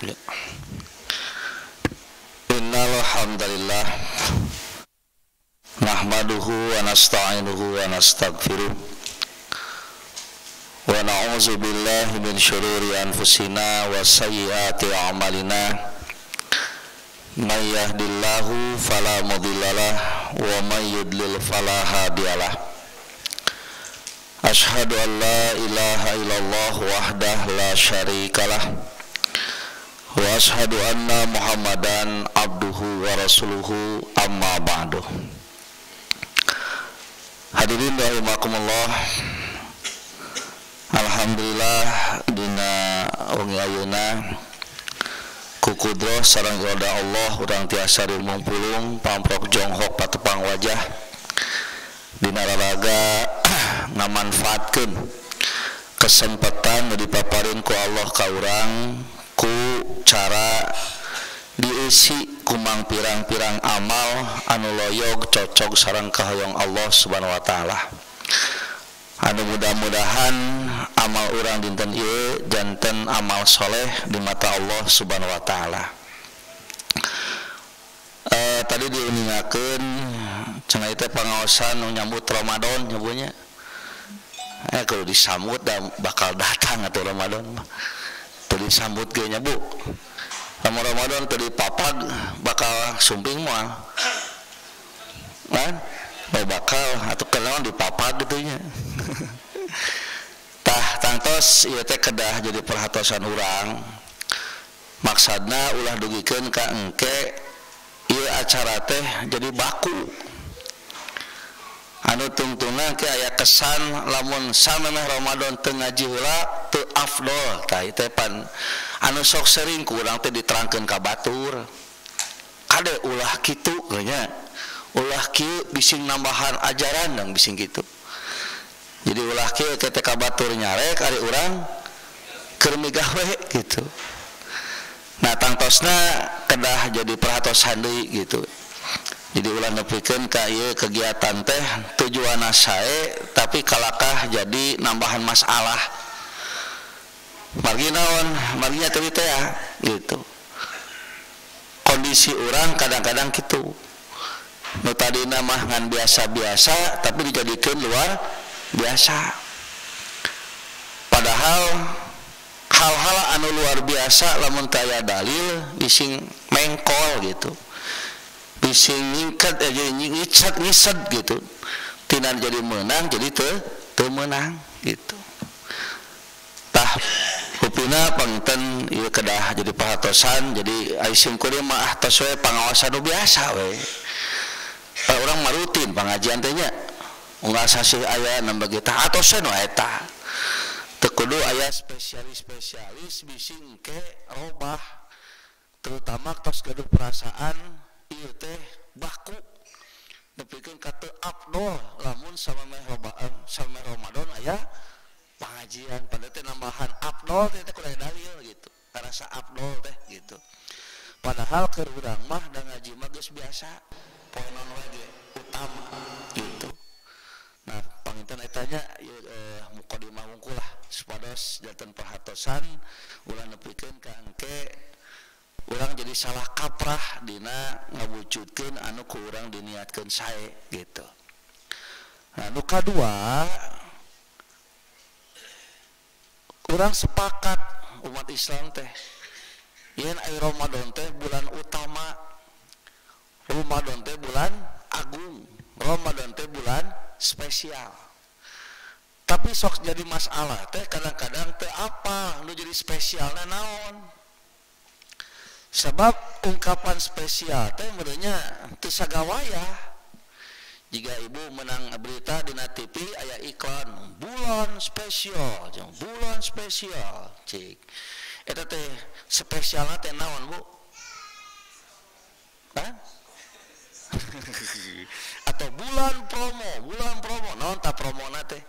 Innal hamdalillah nahmaduhu wa nasta'inuhu wa nastaghfiruh wa na'udzu billahi min syururi anfusina wa sayyiati a'malina may yahdihillahu fala mudhillalah wa may yudlil fala hadiyalah. Asyhadu an la ilaha illallah wahdahu la syarikalah wa asyhadu anna Muhammadan abduhu wa rasuluhu amma ba'du. Hadirin rahimakumullah, alhamdulillah dina wengi ayeuna ku kudroh sareng irada Allah urang tiasa rilmung pulung pamprok jonghok patepang wajah dina raraga ngamanfaatkeun kesempatan nu dipaparin ku Allah ka urang ku cara diisi kumang pirang-pirang amal anu loyog cocok sareng kahoyong Allah Subhanahu wa taala. Anu mudah-mudahan amal urang dinten ieu janten amal soleh di mata Allah Subhanahu wa taala. Tadi diuningakeun cenah teh pangaosan nu nyambut Ramadan nyabunya. Kalau disambut dan bakal datang atuh Ramadan mah. Teu disambut ge nya Bu. Lamun Ramadan teu dipapag bakal sumping moal. Kan? Bakal atuh kenaon dipapag kitu nya. Tah tangtos ieu teh kedah jadi perhatosan urang. Maksudna ulah dugikeun ka engke ieu acara teh jadi baku. Anu tungtungna ke aya kesan lamun samemeh Ramadan teu ngaji heula teu afdol. Tah ieu teh pan anu sok sering ku urang teh diterangkeun ka batur. Ade ulah kitu nya. Ulah kieu bising nambahan ajaran dan bising kitu. Jadi ulah kieu teh ka batur nyarek ari urang keur migawe gitu. Nah tangtosna kedah jadi perhatosan deui gitu. Jadi ulah nepikeun ka ieu kegiatan teh tujuanna sae tapi kalakah jadi nambahan masalah. Margi naon? Marginya teu teh ya gitu. Kondisi urang kadang-kadang kitu. Nu tadina mah ngan biasa-biasa tapi dijadikeun luar biasa. Padahal hal-hal anu luar biasa lamun teu aya dalil bising mengkol gitu. Bising nyingkat aja nyisat gitu. Tina jadi menang jadi teu menang gitu. Tah hupina pangten ieu kedah jadi perhatosan jadi aisim kudu mah tos we pangaosan nu biasa we. Urang mah rutin pangajian teh nya. Unggal sasih aya nambah kita atosan we eta. Teu kudu aya spesialis bising ke robah. Terutama tos gaduh perasaan ieu teh baku nepikeun ka teu afdol lamun samemeh Ramadan aya pengajian pada teh nambahan afdol teh kudu aya dalil gitu. Karasa afdol teh gitu. Padahal keur urang mah da ngaji mah geus biasa. Poe non we utama gitu. Nah, panginten eta nya mukadimah wungkul lah supados janten perhatosan ulah nepikeun ka engke urang jadi salah kaprah dina ngawujudkeun anu ku urang diniatkeun sae gitu. Nah, nu kadua urang sepakat umat Islam teh yen aya Ramadan teh bulan utama, Ramadan teh bulan agung, Ramadan teh bulan spesial. Tapi sok jadi masalah teh kadang-kadang teh apa nu jadi spesialna naon? Sebab ungkapan spesial teh menurutnya teu sagawaya. Jika ibu menang berita di TV aya iklan bulan spesial, bulan spesial, cik. Eta teh spesialna teh naon, Bu? Hah? Atau bulan promo, naon ta promona teh?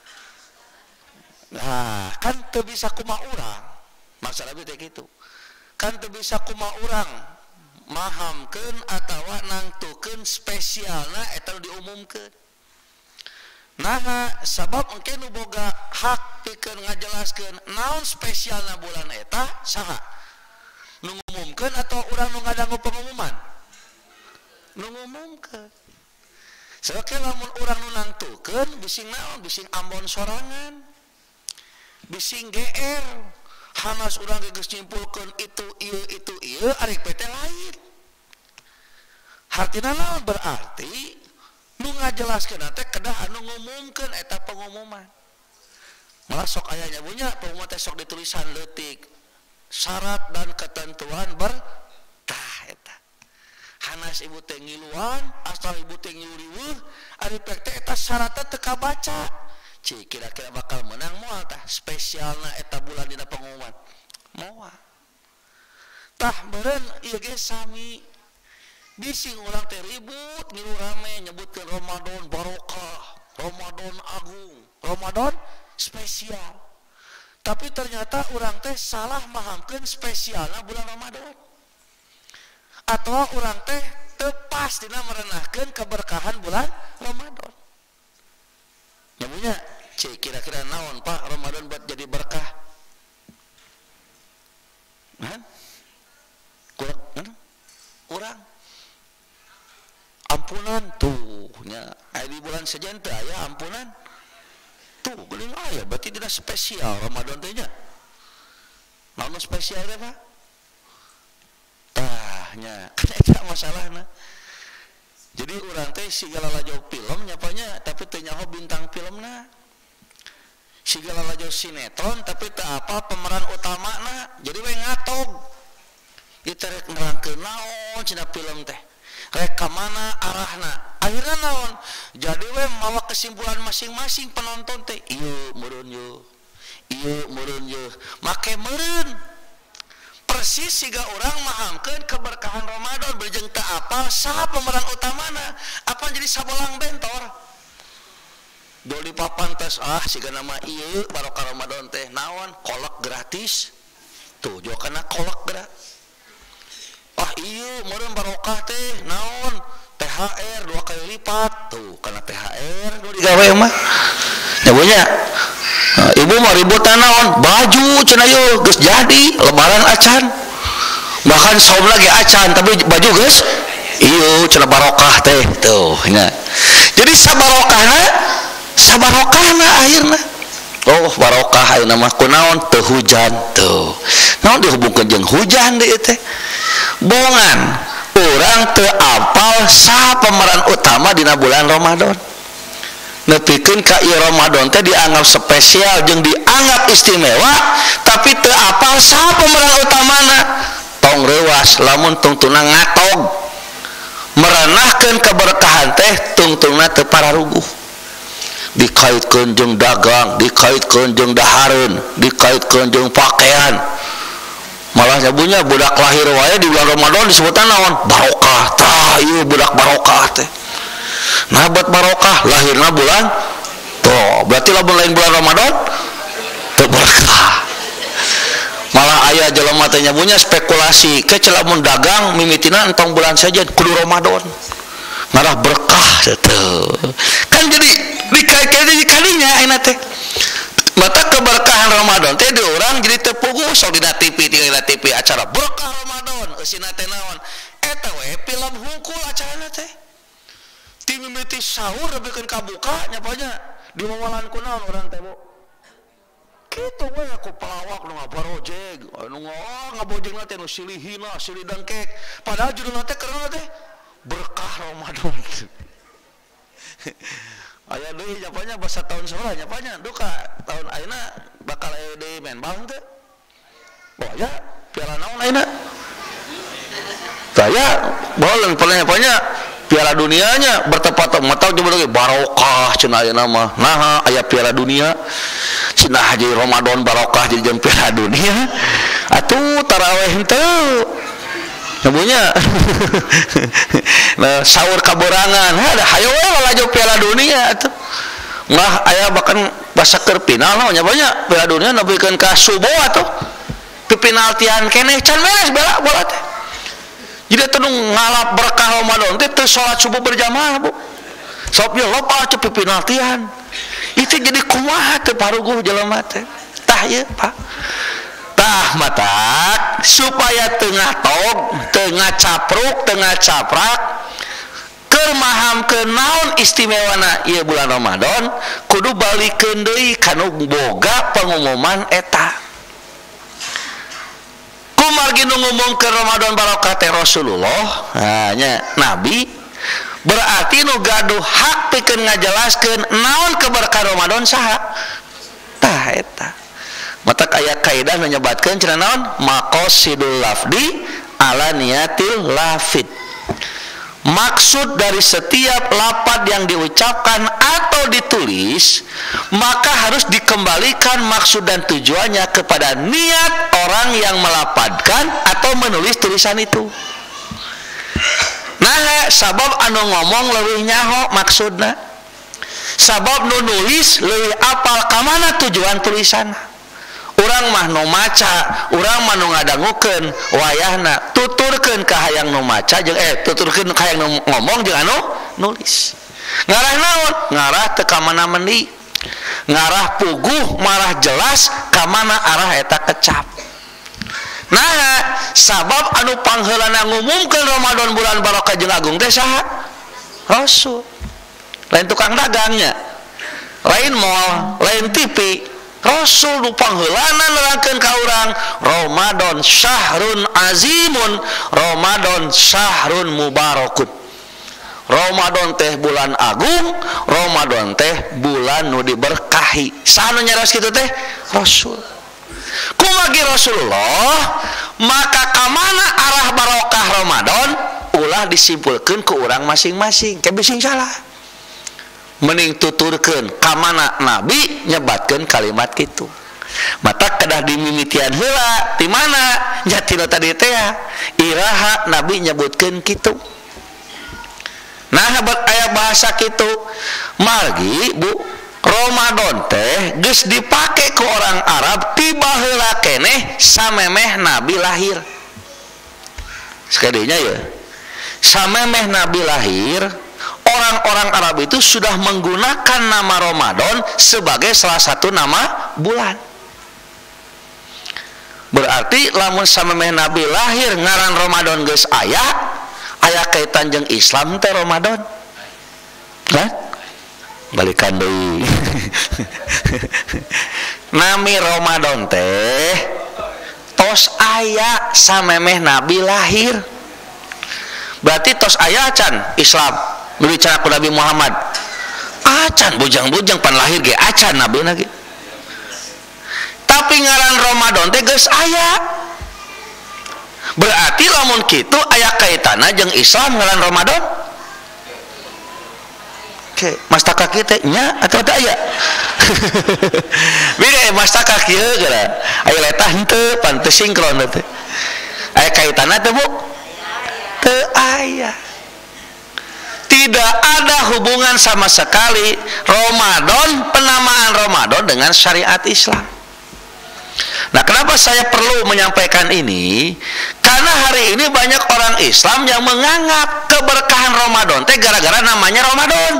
Nah, kan teu bisa kumaha urang. Maksudna teh kitu. Kan teu bisa kumaha urang mahamkeun atawa nangtukeun spesialna eta diumumkeun. Nah, sabab engke nu boga hak pikeun ngajelaskeun naon spesialna bulan eta saha? nu ngumumkeun atau urang nu ngadangu pengumuman? Nu ngumumkeun. Soalnya lamun urang nu nangtukeun bising naon? Bising ambon sorangan, bising GR. Hanas urang geus nyimpulkeun itu ieu ari PT lain. Hartina naon? Berarti nu ngajelaskeun teh kedah anu ngumumkeun eta pengumuman. Malah sok aya nyabunya pengumuman teh sok ditulisan leutik syarat dan ketentuan berkah eta. Hanas ibu teh ngiluan, asal ibu teh ngiluweuh, ari pek teh eta syaratna teu kabaca. Ci kira-kira bakal menang moal tah spesialna eta bulan dina pengumuman. Moal. Tah beureun ieu ge sami bising urang teh ribut ngilu rame nyebutkeun Ramadan barokah, Ramadan agung, Ramadan spesial. Tapi ternyata urang teh salah mahamkeun spesialna bulan Ramadan. Atau urang teh teu pas dina merenahkeun keberkahan bulan Ramadan. Nyamunya, cek kira-kira naon Pak Ramadan buat jadi berkah? Hah? Kurang ampunan tuh nya di bulan sejen teh aya ampunan tuh geuning aya berarti tidak spesial Ramadan teh nya naon spesial teh Pak tah nya kan eta masalahna jadi urang teh sigala lajau film nyapanya tapi teu nyaho bintang filmna sigala lajau sinetron tapi teu apa pemeran utamana jadi we ngatog ieu rek nerangkeun naon cenah film teh rek ka mana arahna akhirna naon jadi we mawa kesimpulan masing-masing penonton teh ieu meureun yeuh make meureun persis siga orang mahamkeun keberkahan Ramadan berjeng teu apal saha pemeran utamana apa jadi sabolang bentor doli papan tes siga nama ieu barokah Ramadan teh naon kolak gratis tuh jo kana kolak gratis iya meureun barokah teh naon THR 2 kali lipat tuh karena THR nu digawe mah nyabunya ibu mah ributan naon baju cenah yeuh geus jadi lebaran acan bahkan saum lagi acan tapi baju geus ieu cenah barokah teh tuh nya jadi sabarokahna akhirna oh barokah ayeuna mah kunaon teu hujan tuh naon dihubungkeun jeung hujan deui teh bohongan orang teu apal saha pemeran utama dina bulan Ramadan nepikeun ka ieu Ramadan teh dianggap spesial jeung dianggap istimewa tapi teu apal saha pemeran utamana tong reuas lamun tungtungna ngatog merenahkeun keberkahan teh tungtungna teu pararuguh dikaitkeun jeung dagang dikaitkeun jeung dahareun dikaitkeun jeung pakaian malah nyabunya budak lahir wae di bulan Ramadan disebutan naon barokah tah ieu budak barokah teh nah buat barokah lahirna bulan tuh berarti lamun lain bulan Ramadan teu berkah malah aya jelema teh nyabunya spekulasi ke lamun dagang mimitina entong bulan saja kudu Ramadan ngarah berkah teh kan jadi dikalinya ayeuna teh mata keberkahan Ramadan teh di orang jadi tepugu sok dina TV tinggal TV acara berkah Ramadan eusina teh naon eta we film hungkul acarana teh ti mimiti sahur lebihkeun kabuka nyapanya diwawalan ku naon urang teh bu kitu we aku pelawak nu ngabarojeg anu ngabojegna teh nu silihina silih dengkek padahal judulna teh keurang teh berkah Ramadan aya deui nyapanya basa tahun saurah nyapanya duka tahun ayeuna bakal aya deui main bal teh oh ya piala naon ayeuna saya bolen nyapanya piala dunianya bertepatan matau coba lagi barokah cenah ayeuna mah nah aya piala dunia cenah haji Ramadan barokah jadi jeung piala dunia atuh tarawih henteu nyabunya nah sahur kaborangan ada hayo we laju piala dunia atuh mah aya bahkan basa keur final naon nyabanya piala dunia nepikeun ka subuh atuh pipinaltian keneh can beres bola teh jadi teu ngalap berkah Ramadan teh teu salat subuh berjamaah bu sok ye loba atuh pipinaltian itu jadi kumaha teu paruguh jelema teh tah ieu Pak tah tah matak supaya tengah tog tengah capruk tengah caprak keur mahamkeun naon istimewana ieu bulan Ramadan kudu balikeun deui kanu boga pengumuman eta kumargi nu ngomongkeun Ramadan barokah teh Rasulullah nya Nabi berarti nu gaduh hak pikeun ngajelaskeun naon keberkah Ramadan saha tah eta mata aya kaidah menyebatkeun cenah naon maqasidul lafdi ala niyatil lafid maksud dari setiap lafaz yang diucapkan atau ditulis maka harus dikembalikan maksud dan tujuannya kepada niat orang yang melafadzkan atau menulis tulisan itu. Nah sabab anu ngomong leuwih nyaho maksudna sabab nu nulis leuwih apal ka mana tujuan tulisanna. Urang mah nu maca, urang mah nu ngadangukeun wayahna, tuturkeun ka hayang nu maca jeung tuturkeun ka hayang nu ngomong jeung anu nulis. Ngarah naon? Ngarah teu ka mana mendi. Ngarah puguh marah jelas ka mana arah eta kecap. Nah, sabab anu pangheulana ngumumkeun Ramadan bulan barokah jeung agung teh saha? Rasul. Lain tukang dagangnya. Lain mall, lain TV. Rasul nu pangheulana nerangkeun ka urang Ramadan syahrun azimun Ramadan syahrun mubarakun Ramadan teh bulan agung Ramadan teh bulan nu diberkahi saha nu nyaros kitu teh Rasul kumagi Rasulullah maka ka mana arah barokah Ramadan ulah disimpulkeun ku urang masing-masing ke bising salah mending tuturkeun ka mana Nabi nyebatkeun kalimat kitu mata kedah dimimitian heula di mana jatino tadi teh iraha Nabi nyebutkeun kitu nah aya bahasa kitu margi Bu Ramadan teh geus dipake ku orang Arab tiba heula keneh samemeh Nabi lahir sakadinya ya samemeh Nabi lahir orang-orang Arab itu sudah menggunakan nama Ramadan sebagai salah satu nama bulan. Berarti lamun samemeh Nabi lahir ngaran Ramadan geus aya kaitan jeung Islam teh Ramadan. Kan? Balikan deui. Nami Ramadan teh tos aya samemeh Nabi lahir. Berarti tos aya can Islam berbicara ku Nabi Muhammad acan bujang-bujang pan lahir ge acan Nabi lagi tapi ngaran Ramadan teh geus aya berarti lamun kitu aya kaitanna jeung Islam ngaran Ramadan oke mastaka kieu teh nya atawa teu aya beda mastaka kieu geura aya letah henteu pan teu sinkron teh aya kaitanna teh Bu teu aya tidak ada hubungan sama sekali Ramadan, penamaan Ramadan dengan syariat Islam. Nah, kenapa saya perlu menyampaikan ini? Karena hari ini banyak orang Islam yang menganggap keberkahan Ramadan teh gara-gara namanya Ramadan.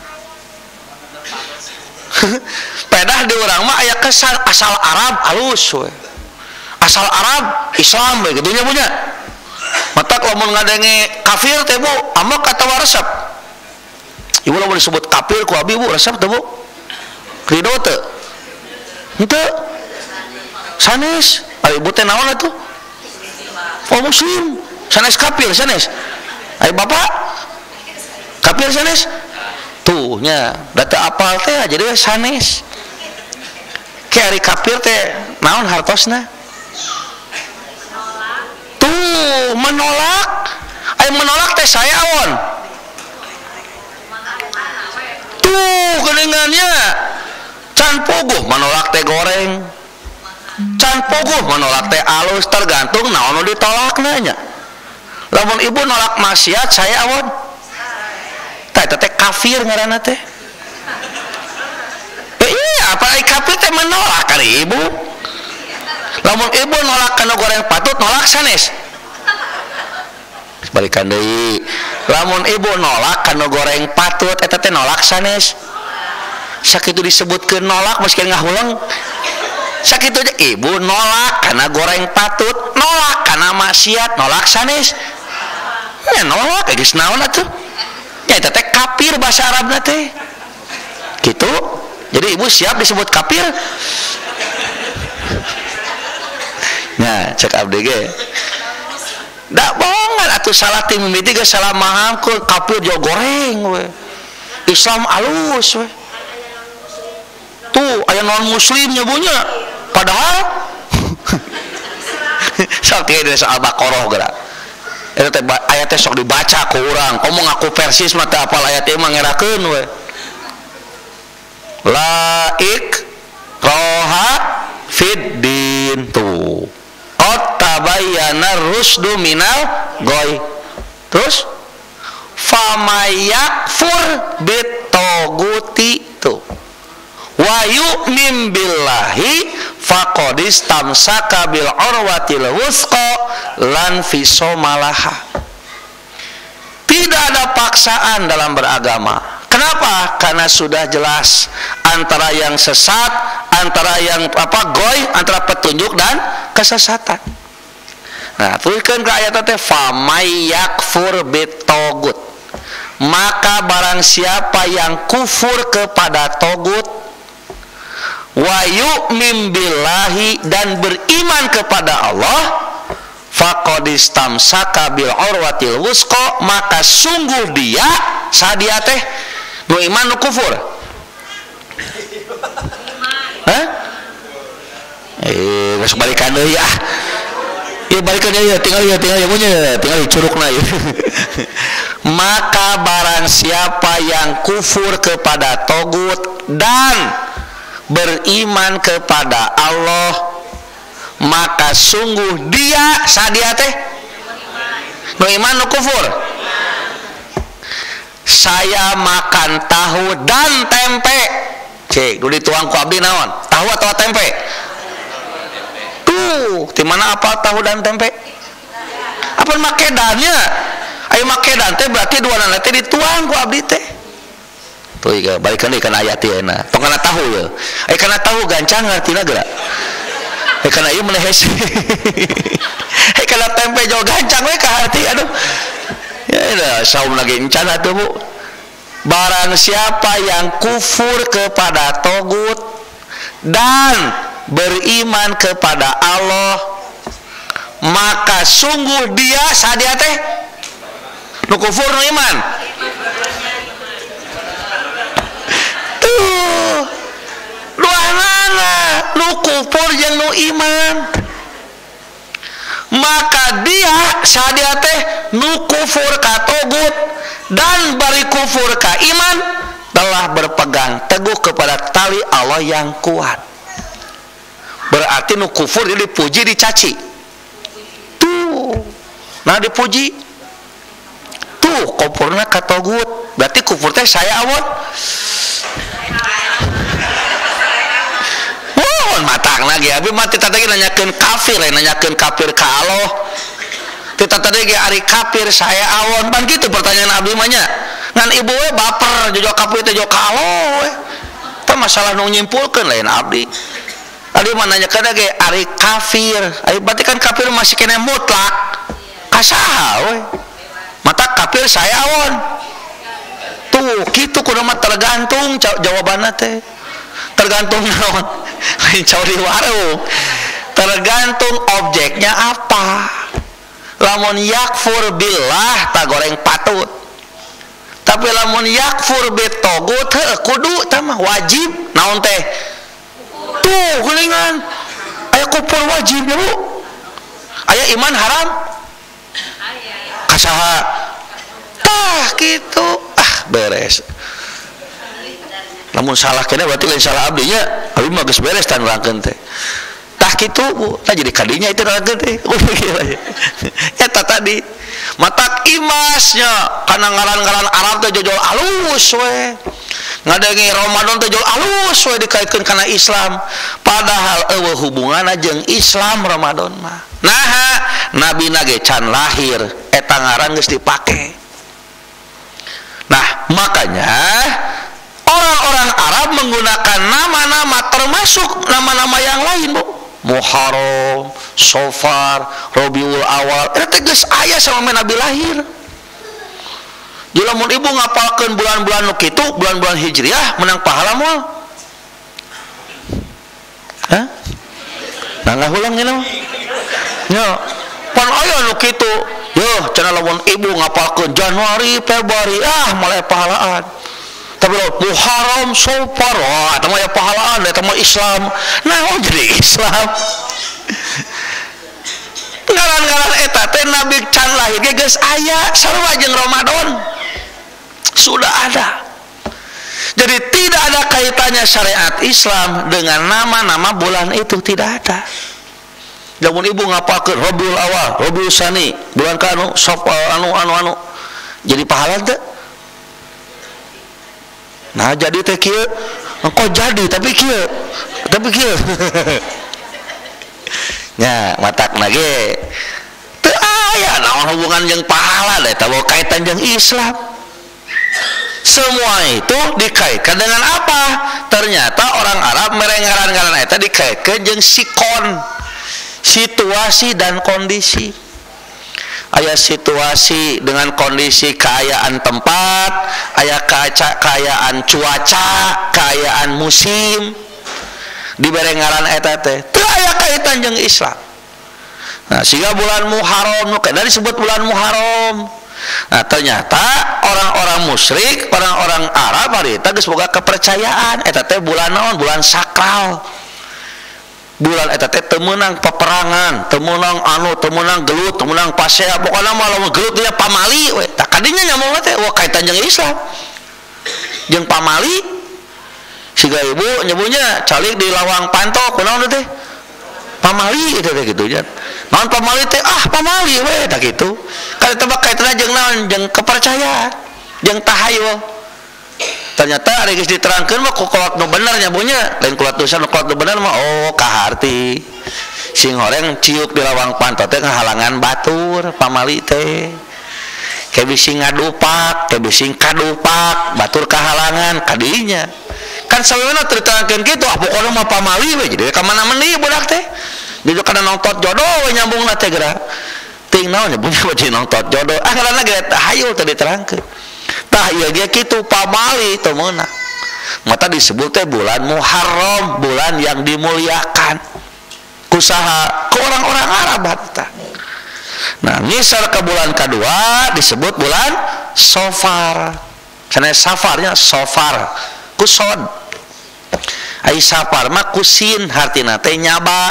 Pedah di urang mah aya kesan asal Arab alus we. Asal Arab Islam we kitu nya punya. Matak lamun ngadenge kafir teh Bu, amok atawa resep. Ibu lamun disebut kafir ku abi Bu, resep teh Bu. Ridho teu? Henteu. Sanes, ari ibu teh naon atuh? Oh muslim. Sanes kafir sanes. Ai bapak kafir sanes? Tuh nya, data apal teh jadi sanes. Ke ari kafir teh naon hartosna? Menolak menolak teh saya awon tuh geningannya can puguh menolak teh goreng can puguh menolak teh alus tergantung naon ditolak nanya lamun ibu nolak maksiat saya awon teh kafir ngaranna teh iya apa kafir teh menolak kali ibu lamun ibu nolak kana goreng patut nolak sanes balikan deui lamun ibu nolak kana goreng patut eta teh nolak sanes sakitu disebutkeun nolak meski ngahulang sakitu aja ibu nolak karena goreng patut, nolak karena maksiat, nolak sanes. Ya nolak geus naon atuh? Ya eta teh kafir bahasa Arabna teh. Gitu. Jadi ibu siap disebut kafir? Nah, cek abdi ge. Da bohongan atuh salah tim mimiti ge salah mahangkeun kafir jo goreng we. Islam alus we. Tuh aya non muslim nyebunya padahal sok teh dari Al-Baqarah geura. Eta teh aya teh sok dibaca ku urang. Omong aku persis mah teh apal aya teh mah ngerakeun we. Laik roha fid din tuh. Qad tabayyana rusdu minal goy. Terus famayakfur bitoguti tuh. Wa yu'min billahi faqad istamsaka bil urwatil wuthqa lan fisomalaha. Tidak ada paksaan dalam beragama. Kenapa? Karena sudah jelas antara yang sesat, antara yang goy, antara petunjuk dan kesesatan. Nah, tuliskan ke ayat teh famay yakfur bitogut. Maka barang siapa yang kufur kepada togut, wa yu'min billahi dan beriman kepada Allah, faqad istamsaka bil urwatil wuthqa, maka sungguh dia sadia teh nu iman nu kufur. Hah? Geus balikan deui ah. Ya balikan deui tinggal punya tinggal curugna ya. Maka barang siapa yang kufur kepada togut dan beriman kepada Allah, maka sungguh dia sadia teh nu iman nu kufur. Saya makan tahu dan tempe. Cek, dulu dituang ku abdi naon? Tahu atau tempe? Tuh, di mana apa tahu dan tempe? Apa makedannya? Ayo makedan teh berarti dua nana teh dituang ku abdi teh. Tuh ieu balikan deui kana ayat ieu na. Tong kana tahu ye. Kana tahu gancang ngartina geura. Kana ieu meuleuh hese. Kana tempe jo gancang we ka hati aduh. Ya saum lagi encan atuh Bu. Barang siapa yang kufur kepada togut dan beriman kepada Allah, maka sungguh dia sadia teh nu kufur nu iman. Tuh duanana nu kufur jeung nu iman, maka dia sadia teh nu kufur ka togut dan bari kufur ka iman telah berpegang teguh kepada tali Allah yang kuat. Berarti nu kufur dia dipuji dicaci. Tuh. Nah dipuji. Tuh kufurna ka togut. Berarti kufur teh saya awon. Mohon matang lagi abi mati tadi nanyakeun kafir, nanyakeun kafir ka Allah. Kita tadi ge ari kafir saya awon pan gitu pertanyaan abdi mah nya. Ngan ibu we baper jojo kafir teh jo ka Allah we. Tah masalah nu nyimpulkeun lain abdi. Abdi mah nanyakeun ge ari kafir. Ari berarti kan kafir masih kena mutlak. Kasaha we? Mata kafir saya awon. Tuh kitu kudu mah tergantung jawabanna teh. Tergantung naon? Lain cauri warung. Tergantung objeknya apa. Lamun yakfur billah tak goreng patut, tapi lamun yakfur bitogut kudu tamah wajib naon teh tuh gulingan aya kufur wajib ya Bu, aya iman haram kasaha tah gitu beres. Lamun salah kena berarti lain salah abdinya, abdi mah geus beres tan urangkeun teh. Tah kitu Bu, tah jadi kadinya itu urangkeun teh. Eta tadi matak imasnya kana ngaran-ngaran Arab teh jojol alus we. Ngadengi Ramadan teh jojol alus we dikaitkeun kana Islam. Padahal eueuh hubunganna jeung Islam Ramadan mah. Naha nabina ge can lahir eta ngaran geus dipake. Nah, makanya orang-orang Arab menggunakan nama-nama termasuk termasuk nama-nama yang lain Bu, Muharram, Safar, Rabiul Awal, eta geus aya sama Nabi lahir. Jadi lamun ibu ngapalkeun bulan-bulan nu kitu, bulan-bulan Hijriah menang pahala moal. Hah? Nah ulang ini nya pan aya nu kitu yo cenah lamun ibu ngapalkeun Januari Februari mulai pahalaan tapi Muharram Safar eta mah ya pahalaan eta mah Islam naon jadi Islam ngaran-ngaran eta teh Nabi can lahir ge geus aya sarua jeung Ramadan sudah ada. Jadi tidak ada kaitannya syariat Islam dengan nama-nama bulan itu, tidak ada. Namun ibu ngapalkeun Rabiul Awal, Rabiul Tsani, bulan kanu, anu. Jadi pahala teh. Nah, jadi teh kieu. Engko jadi tapi kieu. Nya, matakna ge. Teu aya naon hubungan jeung pahala teh, teu kaitan jeung Islam. Semua itu dikaitkan dengan apa? Ternyata orang Arab merengaran-ngaran eta dikaitkan jeung sikon, situasi dan kondisi. Aya situasi dengan kondisi keayaan tempat, aya keayaan cuaca, keayaan musim. Di berengaran eta teh teu aya kaitan jeung Islam. Nah, sehingga bulan Muharram nu kana disebut bulan Muharram. Nah, ternyata orang-orang musyrik, orang-orang Arab harita geus boga kepercayaan eta teh bulan naon? Bulan sakral. Bulan eta teh teu meunang peperangan, teu meunang teu meunang gelut, teu meunang pasea, pokona mah lamun gelut dia pamali we. Tah kadinya nyamong teh kaitan jeung Islam. Jeung pamali siga ibu nyebutnya calik di lawang pantok, kunaon teh? Pamali itu teh kitu nya. Naon pamali teh pamali we tah kitu. Kada tebak kaitanna jeung naon? Jeung kepercayaan, jeung tahayul. Ternyata ari geus diterangkeun mah ku kolot nu bener nya bunya, lain kolot dosa nu kolot nu bener mah kaharti. Sing horeng ciuk di lawang pantot teh ngahalangan batur pamali teh. Kayak bisi ngadupak, kayak bisi kadupak, batur kahalangan kadinya. Kan saweuna terangkeun kitu pokona mah pamali we jadi ka mana meuni budak teh. Di kana nongtot jodoh we nyambungna teh geura. Ting naon nya punya baju nongtot jodoh. Ngaranna ge tahayul teh diterangkeun. Tah ieu ge kitu pamali teu meunang. Mata disebut teh bulan Muharram, bulan yang dimuliakan. Kusaha ke orang-orang Arab eta. Nah, misal ke bulan kedua disebut bulan Safar. Sana safarnya Safar. Kusod. Ai safar mah kusin hartina teh nyaba.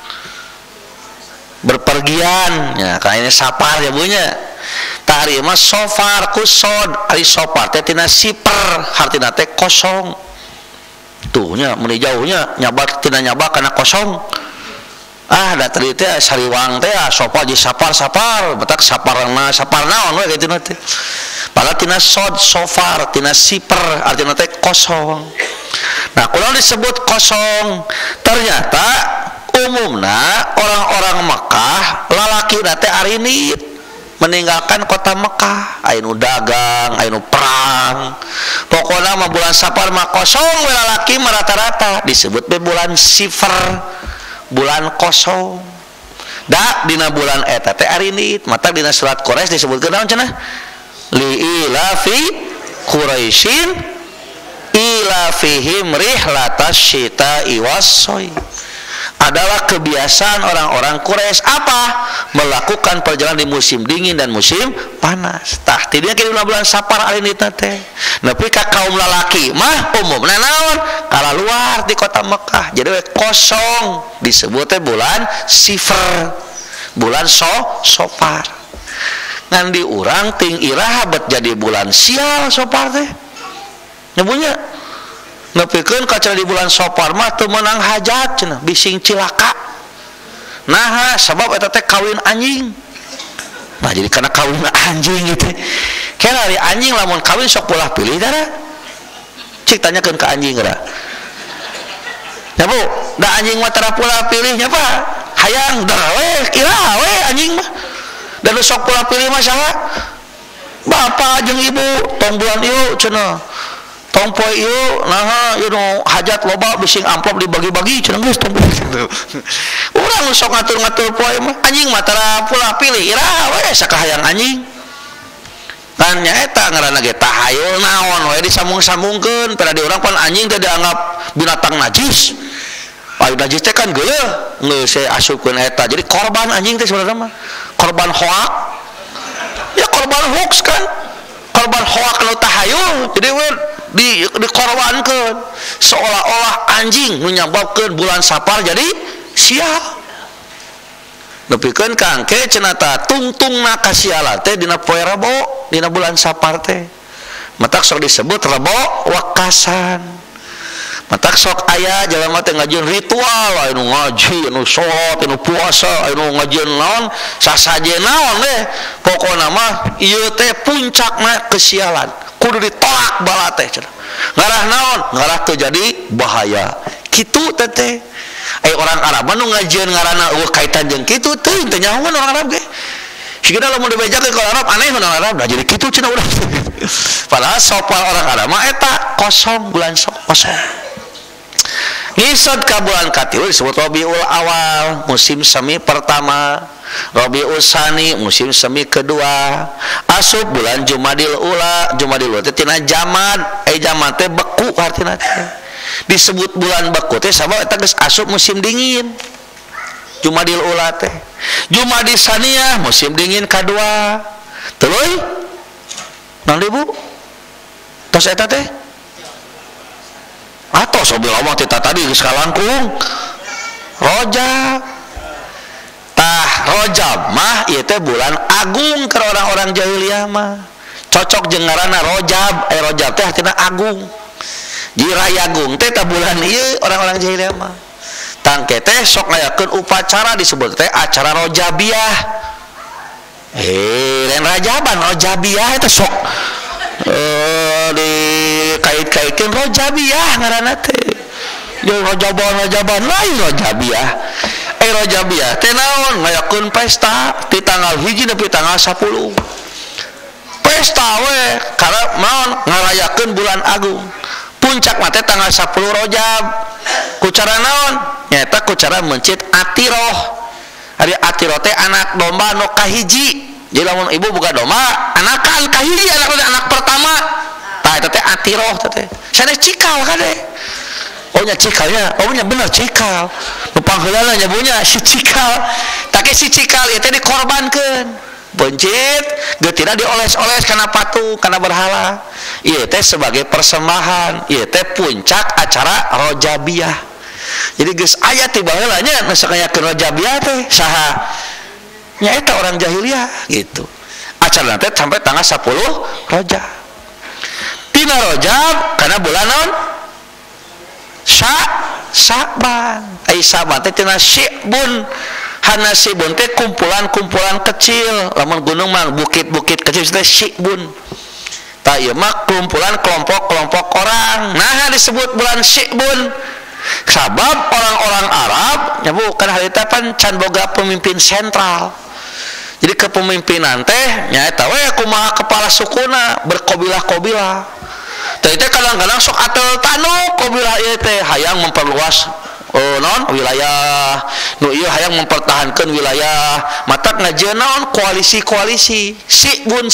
Berpergian ya kayaknya safar ya bunya. Tari mah Safar kusod. Ai safar teh tina siper hartina teh kosong. Tuh nya mun jauhnya nyaba tina nyaba kana kosong. Da tadi teh sariwang teh safar di sapar betak saparna naon we kitu teh. Padahal tina sod safar tina siper artinya teh kosong. Nah, kalau disebut kosong ternyata umumna orang-orang Mekah lalaki teh arinit meninggalkan kota Mekah, anu dagang, anu perang. Pokoknya mah bulan Safar mah kosong we lalaki mah rata-rata disebut be bulan Sifar. Bulan kosong. Da dina bulan eta teh arinit, mata dina surat Quraisy disebutkeun naon cenah? Li ilafi Quraisyin ilafihim rihlatas syita'i was-shayy. Adalah kebiasaan orang-orang Quraisy apa? Melakukan perjalanan di musim dingin dan musim panas. Tah tidinya kira bulan Safar arinitna teh. Nepi ka kaum lalaki mah umumna naon? Kalaluar di kota Mekah. Jadi kosong disebut teh bulan Sifar. Bulan Safar. Ngan di urang ting iraha bet jadi bulan sial Safar teh. Nyebunya nepikeun kaca di bulan Safar mah teu meunang hajat cenah bising cilaka. Nah, sabab eta teh kawin anjing. Nah, jadi karena kawin anjing gitu. Kira ari anjing lamun kawin sok pola pilih dara. Cik tanyakeun ka anjing geura. Ya Bu, da anjing mah tara pola pilihnya Pak. Hayang dara we, iraha we anjing mah. Da sok pola pilih mah saha? Bapak jeung ibu tong bulan ieu cenah. tong poe ieu naha ieu hajat loba bising amplop dibagi-bagi cenah geus tong gitu. Urang sok ngatur-ngatur poe mah anjing mah tara pula pilih iraha we sakahayang anjing. Kan nyaeta ngaranna ge tahayul naon we disambung-sambungkeun pada di urang pan anjing teh dianggap binatang najis. Aya najis teh kan geuleuh geus asupkeun eta. Jadi korban anjing teh sebenarnya mah korban hoak. Ya korban hoax kan. Korban hoak nu tahayul. Jadi we dikorbankeun seolah-olah anjing menyebabkan bulan Sapar jadi sial. Nepikeun kangke cenata tungtungna kasialan teh dina poe Rebo dina bulan Sapar teh. Matak sok disebut Rebo Wakasan. Matak sok aya jalema teh ngajieun ritual, anu ngaji, anu salat, anu puasa, anu ngajieun naon, sasaje naon deh. Pokona mah ieu teh puncakna kesialan. Kudu ditolak bala teh cenah. Ngarah naon? Ngarah teu jadi bahaya. Kitu teh. Orang Arab nu ngajieun ngaranna kaitan jeung kitu teh teu nyaho orang Arab ge. Sigana lamun dibejakeun ka Arab aneh mun orang Arab dah jadi kitu cenah urang. Padahal sopal orang Arab mah eta kosong bulan kosong. Ngisot ka bulan katilu disebut Rabiul Awal, musim semi pertama. Rabiul Tsani, musim semi kedua. Asup bulan Jumadil Ula. Jumadil Ula teh tina jamad, jamad teh beku artina teh. Disebut bulan beku teh sabab eta geus asup musim dingin. Jumadil Ula teh. Jumadil Tsaniyah musim dingin kadua. Tuluy. Naon Bu? Tos eta teh? Atau sobil omong kita tadi sekalangkung Rojab. Tah Rojab mah ieu teh bulan agung ke orang-orang jahiliyah mah. Cocok jeung ngaranna Rojab. Rojab teh artina agung. Jadi rayagung teh ta bulan ieu orang-orang jahiliyah mah. Tangke teh sok ngayakeun upacara disebut teh acara Rojabiyah. Lain Rajaban Rojabiyah eta sok dikait-kaitkeun Rojabiyah ngaranna teh. Jeung Rajaban lain Rojabiyah. Rojabiyah teh naon? Ngayakeun pesta di tanggal 1 nepi tanggal 10. Pesta we karena naon? Ngarayakeun bulan agung. Puncak mah teh tanggal 10 Rojab. Ku cara naon? Nyaeta ku cara mencit Atiroh. Ari Atiroh teh anak domba nu kahiji. Jadi lamun ibu buka domba, anakan kahiji anak pertama. Tah eta teh Atiroh teh. Sanes cikal kade. Oh nya cikalnya, oh nya bener cikal. Nu pangheulana nyabunya si cikal. Take si cikal ieu teh dikorbankeun. Bencit, geutina dioles-oles kana patung, kana berhala. Ieu teh sebagai persembahan. Ieu teh puncak acara Rojabiyah. Jadi geus aya ti baheula nya nu sakayakeun Rojabiyah teh saha? Nya eta orang jahiliyah gitu. Acara teh sampai tanggal 10 Rojab. Tina Rojab kana bulan naon? Sa'ban. Ai Sa'ban teh tina Syibun. Hana Syibun teh kumpulan-kumpulan kecil. Lamun gunung mah bukit-bukit kecil teh Syibun. Tah ieu mah kumpulan kelompok-kelompok orang. Nah disebut bulan Syibun. Sabab orang-orang Arab nya bukan harita pan can boga pemimpin sentral. Jadi kepemimpinan teh nyaeta we kumaha kepala sukuna berkobilah-kobilah. Teh teh kadang-kadang sok atel tanu kobilah ieu teh hayang memperluas non wilayah nu ieu hayang mempertahankan wilayah matak ngajieun naon koalisi-koalisi Syibun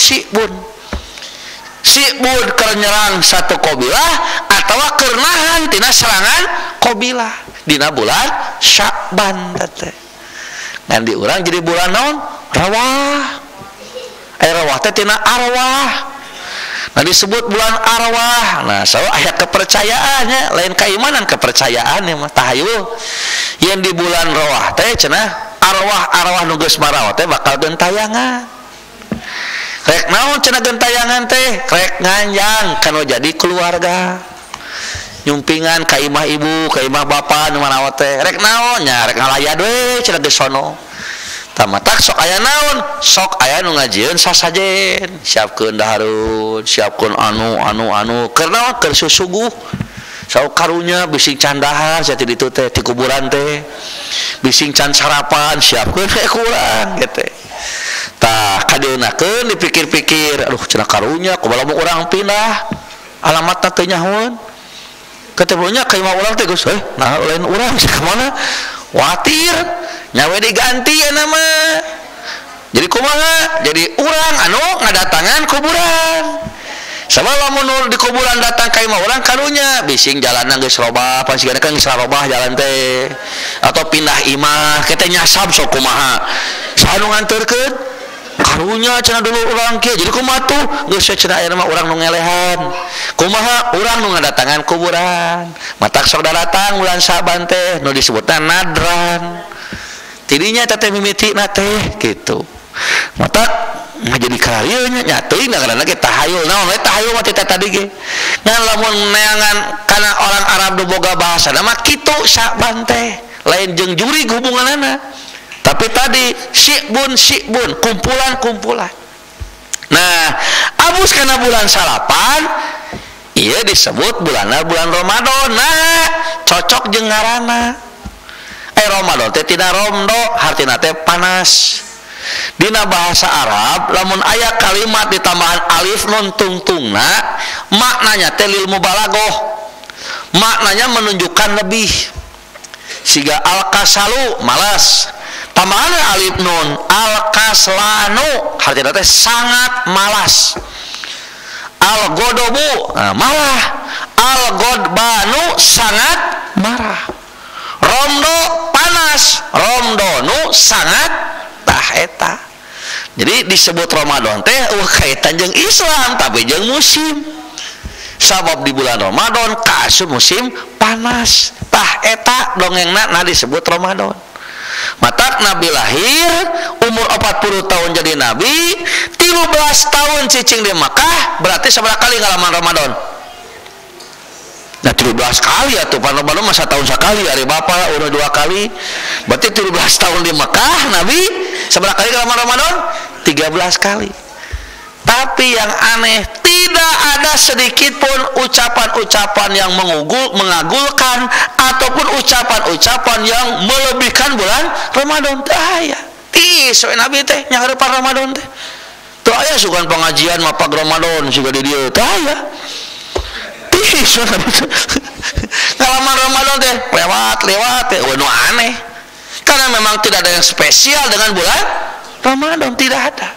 keur nyerang satu kobilah atawa keur nahan tina serangan kobilah dina bulan Sya'ban teh. Dan di urang jadi bulan naon? Rawah. Rawah teh tina arwah. Nah disebut bulan arwah. Nah soal aya kepercayaannya lain keimanan kepercayaan mah tahayul. Yang di bulan rawah teh cenah arwah-arwah nu geus marawat teh bakal gentayangan. Rek naon cenah gentayangan teh? Rek nganjang kana jadi keluarga. Nyumpingan ka imah ibu, ka imah bapa nu marawat teh. Rek naon nya? Rek ngalayad we cenah geus sono. Tamatak sok aya naon? Sok aya nu ngajieun sasajen. Siapkeun dahareun, siapkeun anu keur naon? Keur susuguh. Sok karunya bising can dahar jati ditu teh di kuburan teh. Bising can sarapan siapkeun we kurang gitu. Tah kadeunakeun dipikir-pikir, aduh cenah karunya kumaha urang pindah. alamatna teu nyahoeun. Ketemunya ka imah urang teh Gus, nah lain urang ka mana? Watir, nyawe diganti ya nama. Jadi kumaha? Jadi urang anu ngadatangan kuburan. Sabab lamun di kuburan datang ka imah urang karunya bising jalanna geus robah, pan sigana kan geus robah jalan teh. Atau pindah imah, kita nyasab sok kumaha. Saha nu nganterkeun? Karunya cenah dulu urang kieu. Jadi kumaha tuh? Geus cenah aya mah urang nu ngelehan. Kumaha urang nu ngadatangan kuburan. Matak sok datang bulan Saban teh nu disebutna nadran. Tidinya teh mimitina teh kitu. Matak jadi kararieu nya teuing ngaranna ge tahayul. Naon we tahayul mah tadi ge. Ngan lamun neangan kana orang Arab nu boga bahasa mah kitu Saban teh. Lain jeung jurig hubunganana. Tapi tadi syibun kumpulan. Nah, abus karena bulan salapan, iya disebut bulan Ramadan. Nah, cocok jeung ngaranna. Ramadan teh tina romdo, hartina teh panas. Dina bahasa Arab, lamun aya kalimat ditambahan alif nun tungtungna, maknanya teh lil mubalaghah. Maknanya menunjukkan lebih. Siga al-kasalu malas. Tambahan alif nun al-kaslanu artinya teh sangat malas. Al-godobu marah. Al-godbanu sangat marah. Romdo panas. Romdonu sangat tah eta. Jadi disebut Ramadan teh kaitan jeung Islam tapi jeung musim. Sabab di bulan Ramadan kaasup musim panas. Tah eta dongengna disebut Ramadan. Matak Nabi lahir umur 40 tahun jadi Nabi, 13 tahun cicing di Makkah, berarti seberapa kali ngalaman Ramadan? Nah 13 kali atuh, Ramadan masa tahun sekali, hari bapak udah 2 kali, berarti 13 tahun di Makkah Nabi, seberapa kali ngalaman Ramadan? 13 kali. Tapi yang aneh, tidak ada sedikit pun ucapan-ucapan yang mengagulkan ataupun ucapan-ucapan yang melebihkan bulan Ramadan. Aya. Tiis Nabi teh nyangeurepan Ramadan teh. Teu aya sugan pengajian mapag Ramadan siga di dieu. Teu aya. Tiis Nabi teh. Ngalaman Ramadan teh lewat teh nu aneh. Karena memang tidak ada yang spesial dengan bulan Ramadan, tidak ada.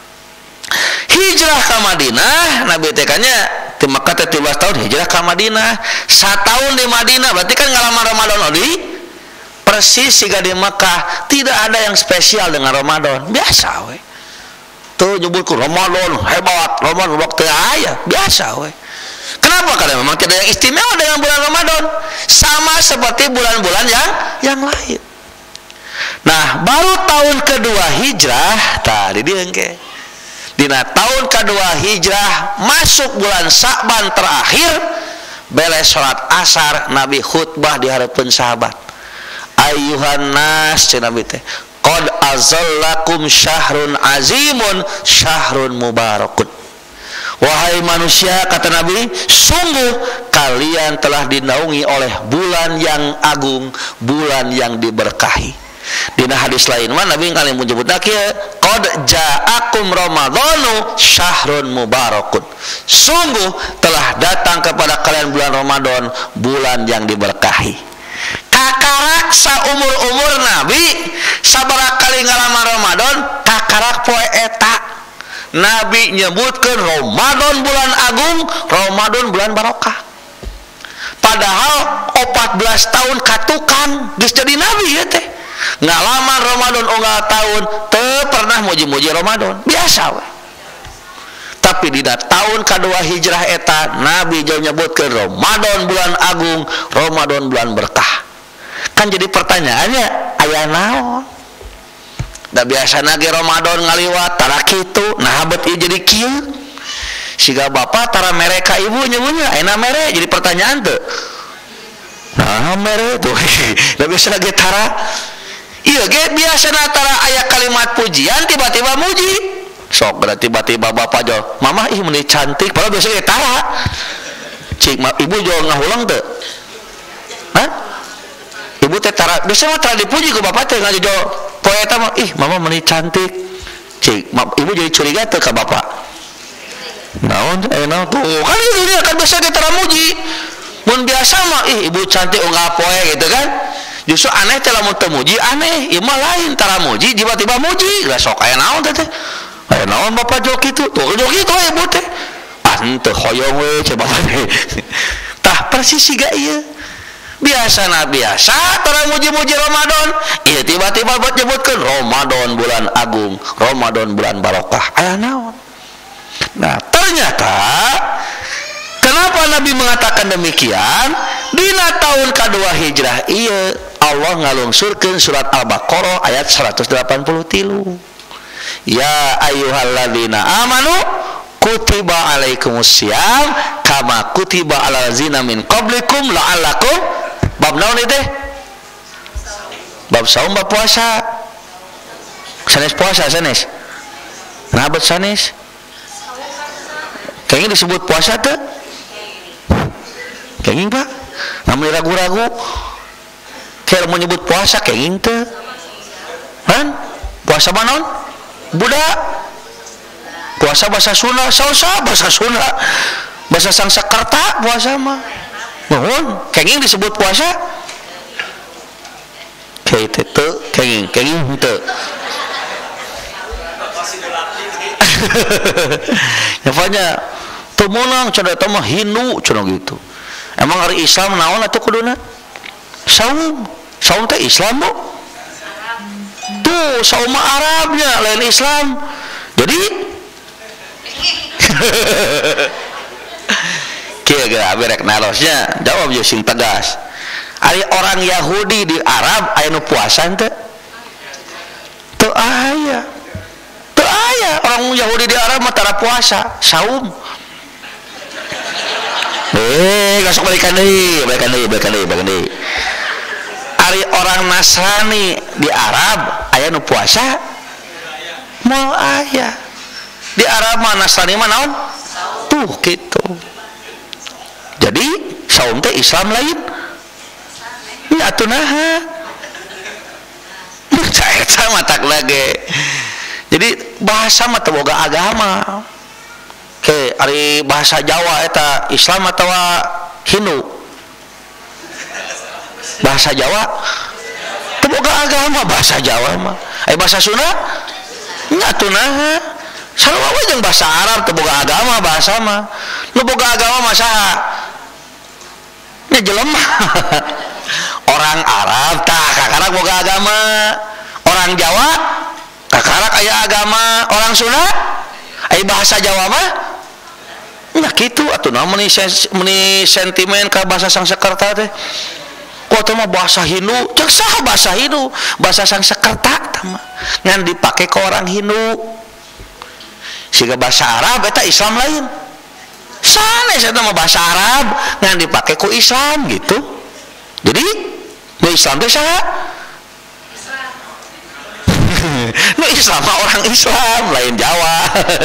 Hijrah ke Madinah, Nabi tekanya di Makkah 13 tahun, hijrah ke Madinah 1 tahun di Madinah, berarti kan ngalaman Ramadan odi persis siga di Makkah. Tidak ada yang spesial dengan Ramadan, biasa we. Tuh nyebutku Ramadan hebat, Ramadan waktu aya, biasa we. Kenapa? Karena memang tidak yang istimewa dengan bulan Ramadan, sama seperti bulan-bulan yang lain. Nah, baru tahun kedua hijrah, tadi dia engke. Dina tahun kedua hijrah masuk bulan Sa'ban terakhir beres salat asar Nabi khutbah di harapan sahabat. Ayyuhan nas cenah Nabi teh qad azallakum syahrun azimun syahrun mubarakun. Wahai manusia, kata Nabi, sungguh kalian telah dinaungi oleh bulan yang agung, bulan yang diberkahi. Dina hadis lain mah Nabi kali menyebutna kieu qad ja'akum ramadhanu syahrun mubarakun. Sungguh telah datang kepada kalian bulan Ramadan, bulan yang diberkahi. Kakarak saumur-umur Nabi sabaraha kali ngalaman Ramadan, kakarak poe eta Nabi nyebutkeun Ramadan bulan agung, Ramadan bulan barokah. Padahal 14 tahun katukan geus jadi Nabi ya teh. Ngalaman Ramadan unggal tahun teu pernah muji-muji Ramadan, biasa we. Tapi di tahun kedua hijrah eta Nabi jauh nyebutkeun Ramadan bulan agung, Ramadan bulan berkah. Kan jadi pertanyaannya aya naon? Da biasana ge Ramadan ngaliwat tara kitu, nah bet ieu jadi kieu. Siga bapak tara mere ka ibu nyebutnya ayeuna mere, jadi pertanyaan teu. Nah mere tuh. Da biasana ge tara iya ge biasana tara aya kalimat pujian tiba-tiba muji. Sok berarti tiba-tiba bapak jol, "Mama ih meuni cantik." Padahal biasa ge tara. Cik ibu jol ngahulang teu? Hah? Ibu teh tara, biasa mah tara dipuji ku bapak teh ngajol poe eta mah, "Ih, mama meuni cantik." Cik ibu jadi curiga teu ka bapak? naon tuh kan ini kan biasa kita ramuji mun biasa mah ibu cantik unggal poe gitu kan justru aneh teh lamun teu muji aneh ieu mah lain tara muji tiba-tiba muji lah sok aya naon teh aya naon bapak jok kitu tuh jok kitu ibu teh teu hoyong we coba teh tah persis siga ieu biasa tara muji-muji Ramadan ieu tiba-tiba buat nyebutkeun Ramadan bulan agung Ramadan bulan barokah aya naon. Nah ternyata kenapa Nabi mengatakan demikian dina tahun kedua hijrah iya Allah ngalungsurkeun surat Al-Baqarah ayat 183 ya ayyuhalladzina amanu kutiba alaikumusiyam kama kutiba alal ladzina min qablikum la'allakum bab naon teh bab saum bab puasa sanes puasa sanes nah bet sanes kayaknya disebut puasa tuh kayaknya pak namanya ragu-ragu kayak mau nyebut puasa kayaknya tuh kan puasa manon Buddha puasa bahasa Sunda sausa bahasa Sunda bahasa Sangsekerta puasa mah mohon kayaknya disebut puasa kayak itu kayaknya itu nyapanya temenang cenah eta mah Hindu cenah gitu emang hari Islam naon atuh kuduna saum teh Islam bu tuh saum mah Arabnya lain Islam jadi kira-kira berek narosnya jawab je sing tegas ari orang Yahudi di Arab aya nu puasa teu teu aya orang Yahudi di Arab mah tara puasa saum gasok balikan deui ari orang Nasrani di Arab aya nu puasa moal aya di Arab mah Nasrani mah naon tuh gitu jadi saum teh Islam lain ya atuh naha eta mah tak lage jadi bahasa mah teu boga agama ke ari bahasa Jawa eta Islam atau Hindu bahasa Jawa teu boga agama bahasa Jawa mah aya bahasa Sunda nya atuh naha sarua we jeung bahasa Arab teu boga agama bahasa mah nu boga agama mah saha nya jelema orang Arab tah kakarak boga agama orang Jawa kakarak aya agama orang Sunda aya bahasa Jawa mah nah gitu atuh naon meuni sentimen ka bahasa Sangsekerta teh kok teh mah bahasa Hindu jeung saha bahasa Hindu bahasa Sangsekerta tah mah ngan dipake ke orang Hindu siga bahasa Arab eta Islam lain sanes eta mah bahasa Arab ngan dipake ku Islam gitu jadi nu Islam teh saha nu Islam mah orang Islam lain Jawa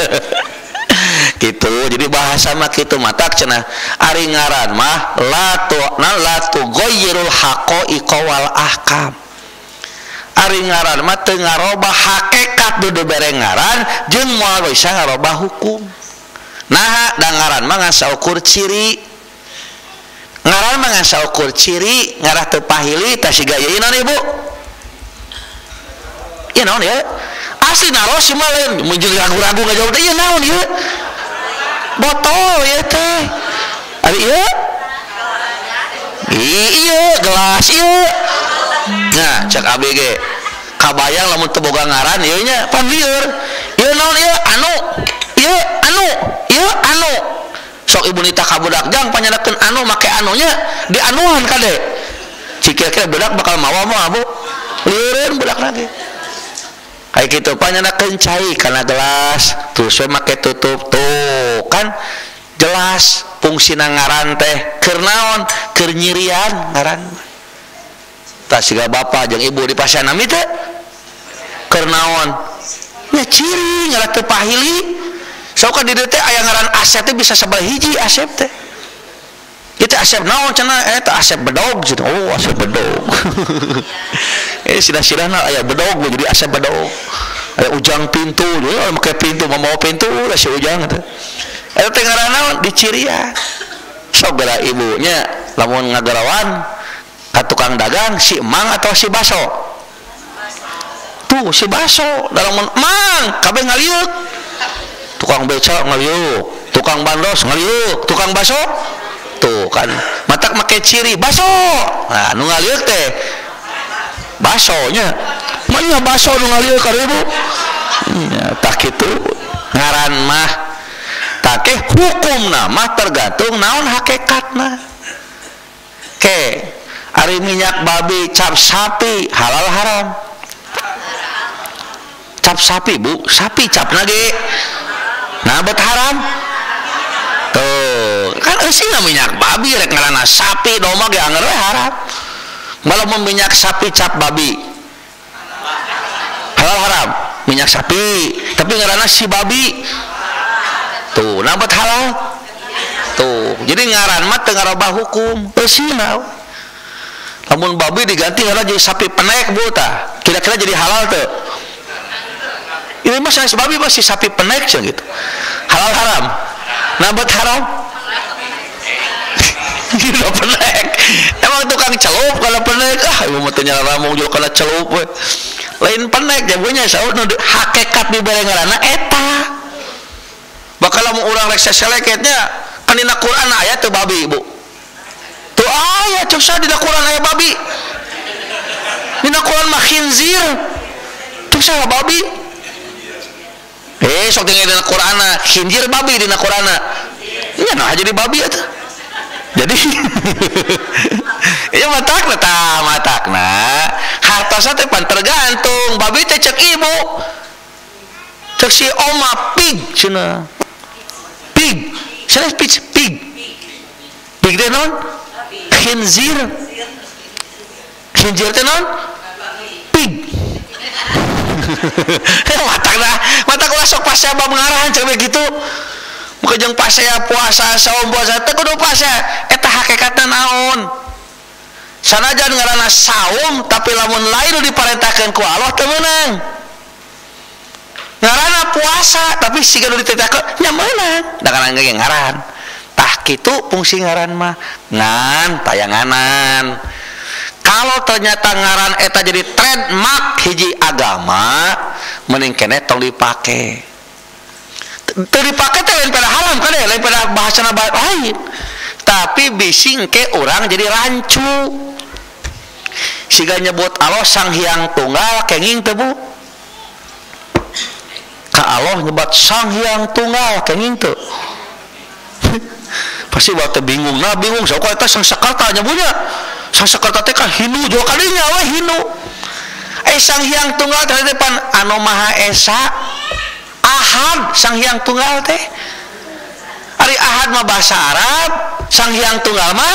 gitu jadi bahasa mah kitu matak cenah ari ngaran mah la tughayyirul haqaiqa wal ahkam ari ngaran mah teu ngarobah hakikat dudu bere ngaran jeung moal bisa ngarobah hukum nah da ngaran mah ngasaukur ciri ngaran mah ngasaukur ciri ngarah teu pahili tah siga ieu naon ibu ieu naon ya asli naros mah lain mun jeung ragu-ragu ngajawab teh ieu naon ieu botol ya teh ari ieu ieu gelas ieu nah cek ABG kabayang lamun teu boga ngaran ieu nya panlieur ieu naon ieu anu sok ibu nita ka budak jang panyanakeun anu make anunya di anuan kade cikir-kira budak bakal mawa mah Bu lieureun budak lagi kayak gitu panyanakeun cai kana gelas terus we make tutup tuh kan jelas fungsina ngaran teh keur naon keur nyirian ngaran tah siga bapa jeung ibu di pasianami teh keur naon nya ciri ngaran teu pahili sok di dieu teh aya ngaran Asep teh bisa sabaraha hiji Asep teh kita Asep naon cenah eta Asep bedog gitu oh Asep bedog sirah-sirahna aya bedog jadi Asep bedog aya ujang pintu jadi make pintu membawa pintu lah si ujang teh Eta teh ngaranna dicirian. Sogera ibunya lamun ngagarawan ka tukang dagang si emang atau si baso. Tuh si baso dalam mang kabeh ngaliuk. Tukang beca ngaliuk, tukang bandos ngaliuk, tukang baso tuh kan matak make ciri baso. Nah nu ngaliuk teh basonya. Manya baso nu ngaliuk ka ibu. Tak kitu ngaran mah takeh hukum nama tergantung naon hakikatna. Ke ari minyak babi cap sapi halal haram? Cap sapi bu, sapi capna ge nah bet haram tuh kan eusi minyak babi rek ngaranna sapi domba ge anger we haram. Malah minyak sapi cap babi halal haram minyak sapi tapi ngaranna si babi tuh nabat halal tuh jadi ngaran mah teu ngarobah hukum eusina lamun babi diganti heula jadi sapi penek bu tah kira-kira jadi halal teu ini mah si babi mah si sapi penek cenah gitu halal haram nabat haram gitu penek emang tukang celup kalau penek ibu mah teu nyala ramung juga kana celup we lain penek jagonya saud nu hakikat dibere ngaranna eta bakal lamun urang rek seseleketnya kan dina Quran aya teu babi ibu tuh aya cek sa dina Quran aya babi dina Quran mah khinzir cek sa babi sok tinggal dina Quran khinzir babi dina Quran nya nah jadi babi eta jadi ya matakna hartosna teh pan tergantung babi teh cek ibu cek si oma pig cenah pig cenah pig teh non khinzir teh non pig matak ulah sok pas saya bab ngarahan cek begitu muka jeung pas saya puasa saum puasa teh kudu pas eta hakikatna naon sanajan ngaranna saum tapi lamun lain diparentahkeun ku Allah teu meunang ngaranna puasa tapi siga nu ditetehkeun nya meunang da kana ge ngaran tah kitu fungsi ngaran mah ngan tayanganan kalau ternyata ngaran eta jadi trademark hiji agama mending keneh tong dipake teu dipake teh lain pada haram kan ya lain pada bahasana lain tapi bising ke orang jadi rancu siga nyebut Allah Sang Hyang Tunggal kenging teu bu ka Allah nyebut Sang Hyang Tunggal kenging teu pasti waktu bingung nah bingung sok eta Sang Sakarta nyebutnya Sang Sakarta teh kan hinu juga kadinya we hinu Sang Hyang Tunggal teh depan anu Maha Esa Ahad Sang Hyang Tunggal teh ari Ahad mah bahasa Arab Sang Hyang Tunggal mah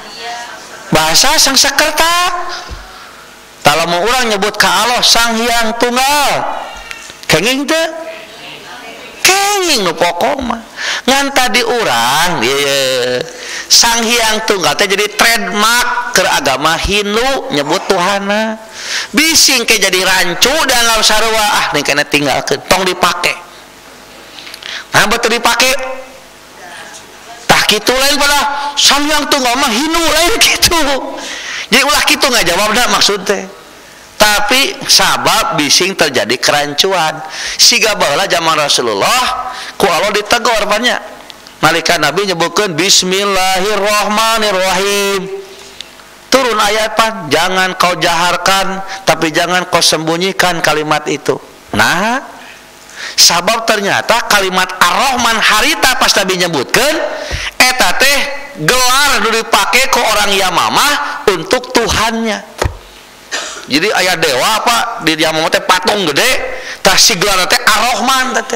bahasa Sang Sakarta kalau mau orang nyebut ka Allah Sang Hyang Tunggal kenging teh kenging nu pokok mah ngan tadi urang Sang Hyang Tunggal teh jadi trademark ke agama Hindu nyebut Tuhana bising ke jadi rancu dan nggak sarua nih kena tinggalkeun tong dipake nah betul dipake tah kitu lain pada Sang Hyang Tunggal mah Hindu lain gitu jadi ulah kitu nggak jawab dah maksud teh tapi sabab bising terjadi kerancuan siga baheula zaman Rasulullah ku Allah ditegur banyak nalika Nabi nyebutkeun bismillahirrahmanirrahim turun ayat pan jangan kau jaharkan tapi jangan kau sembunyikan kalimat itu nah sabab ternyata kalimat Ar-Rahman harita pas Nabi nyebutkeun eta teh gelar nu dipake ku orang Yamamah untuk Tuhannya jadi aya dewa apa di Yamamah teh patung gede tah si gelar teh Ar-Rahman teh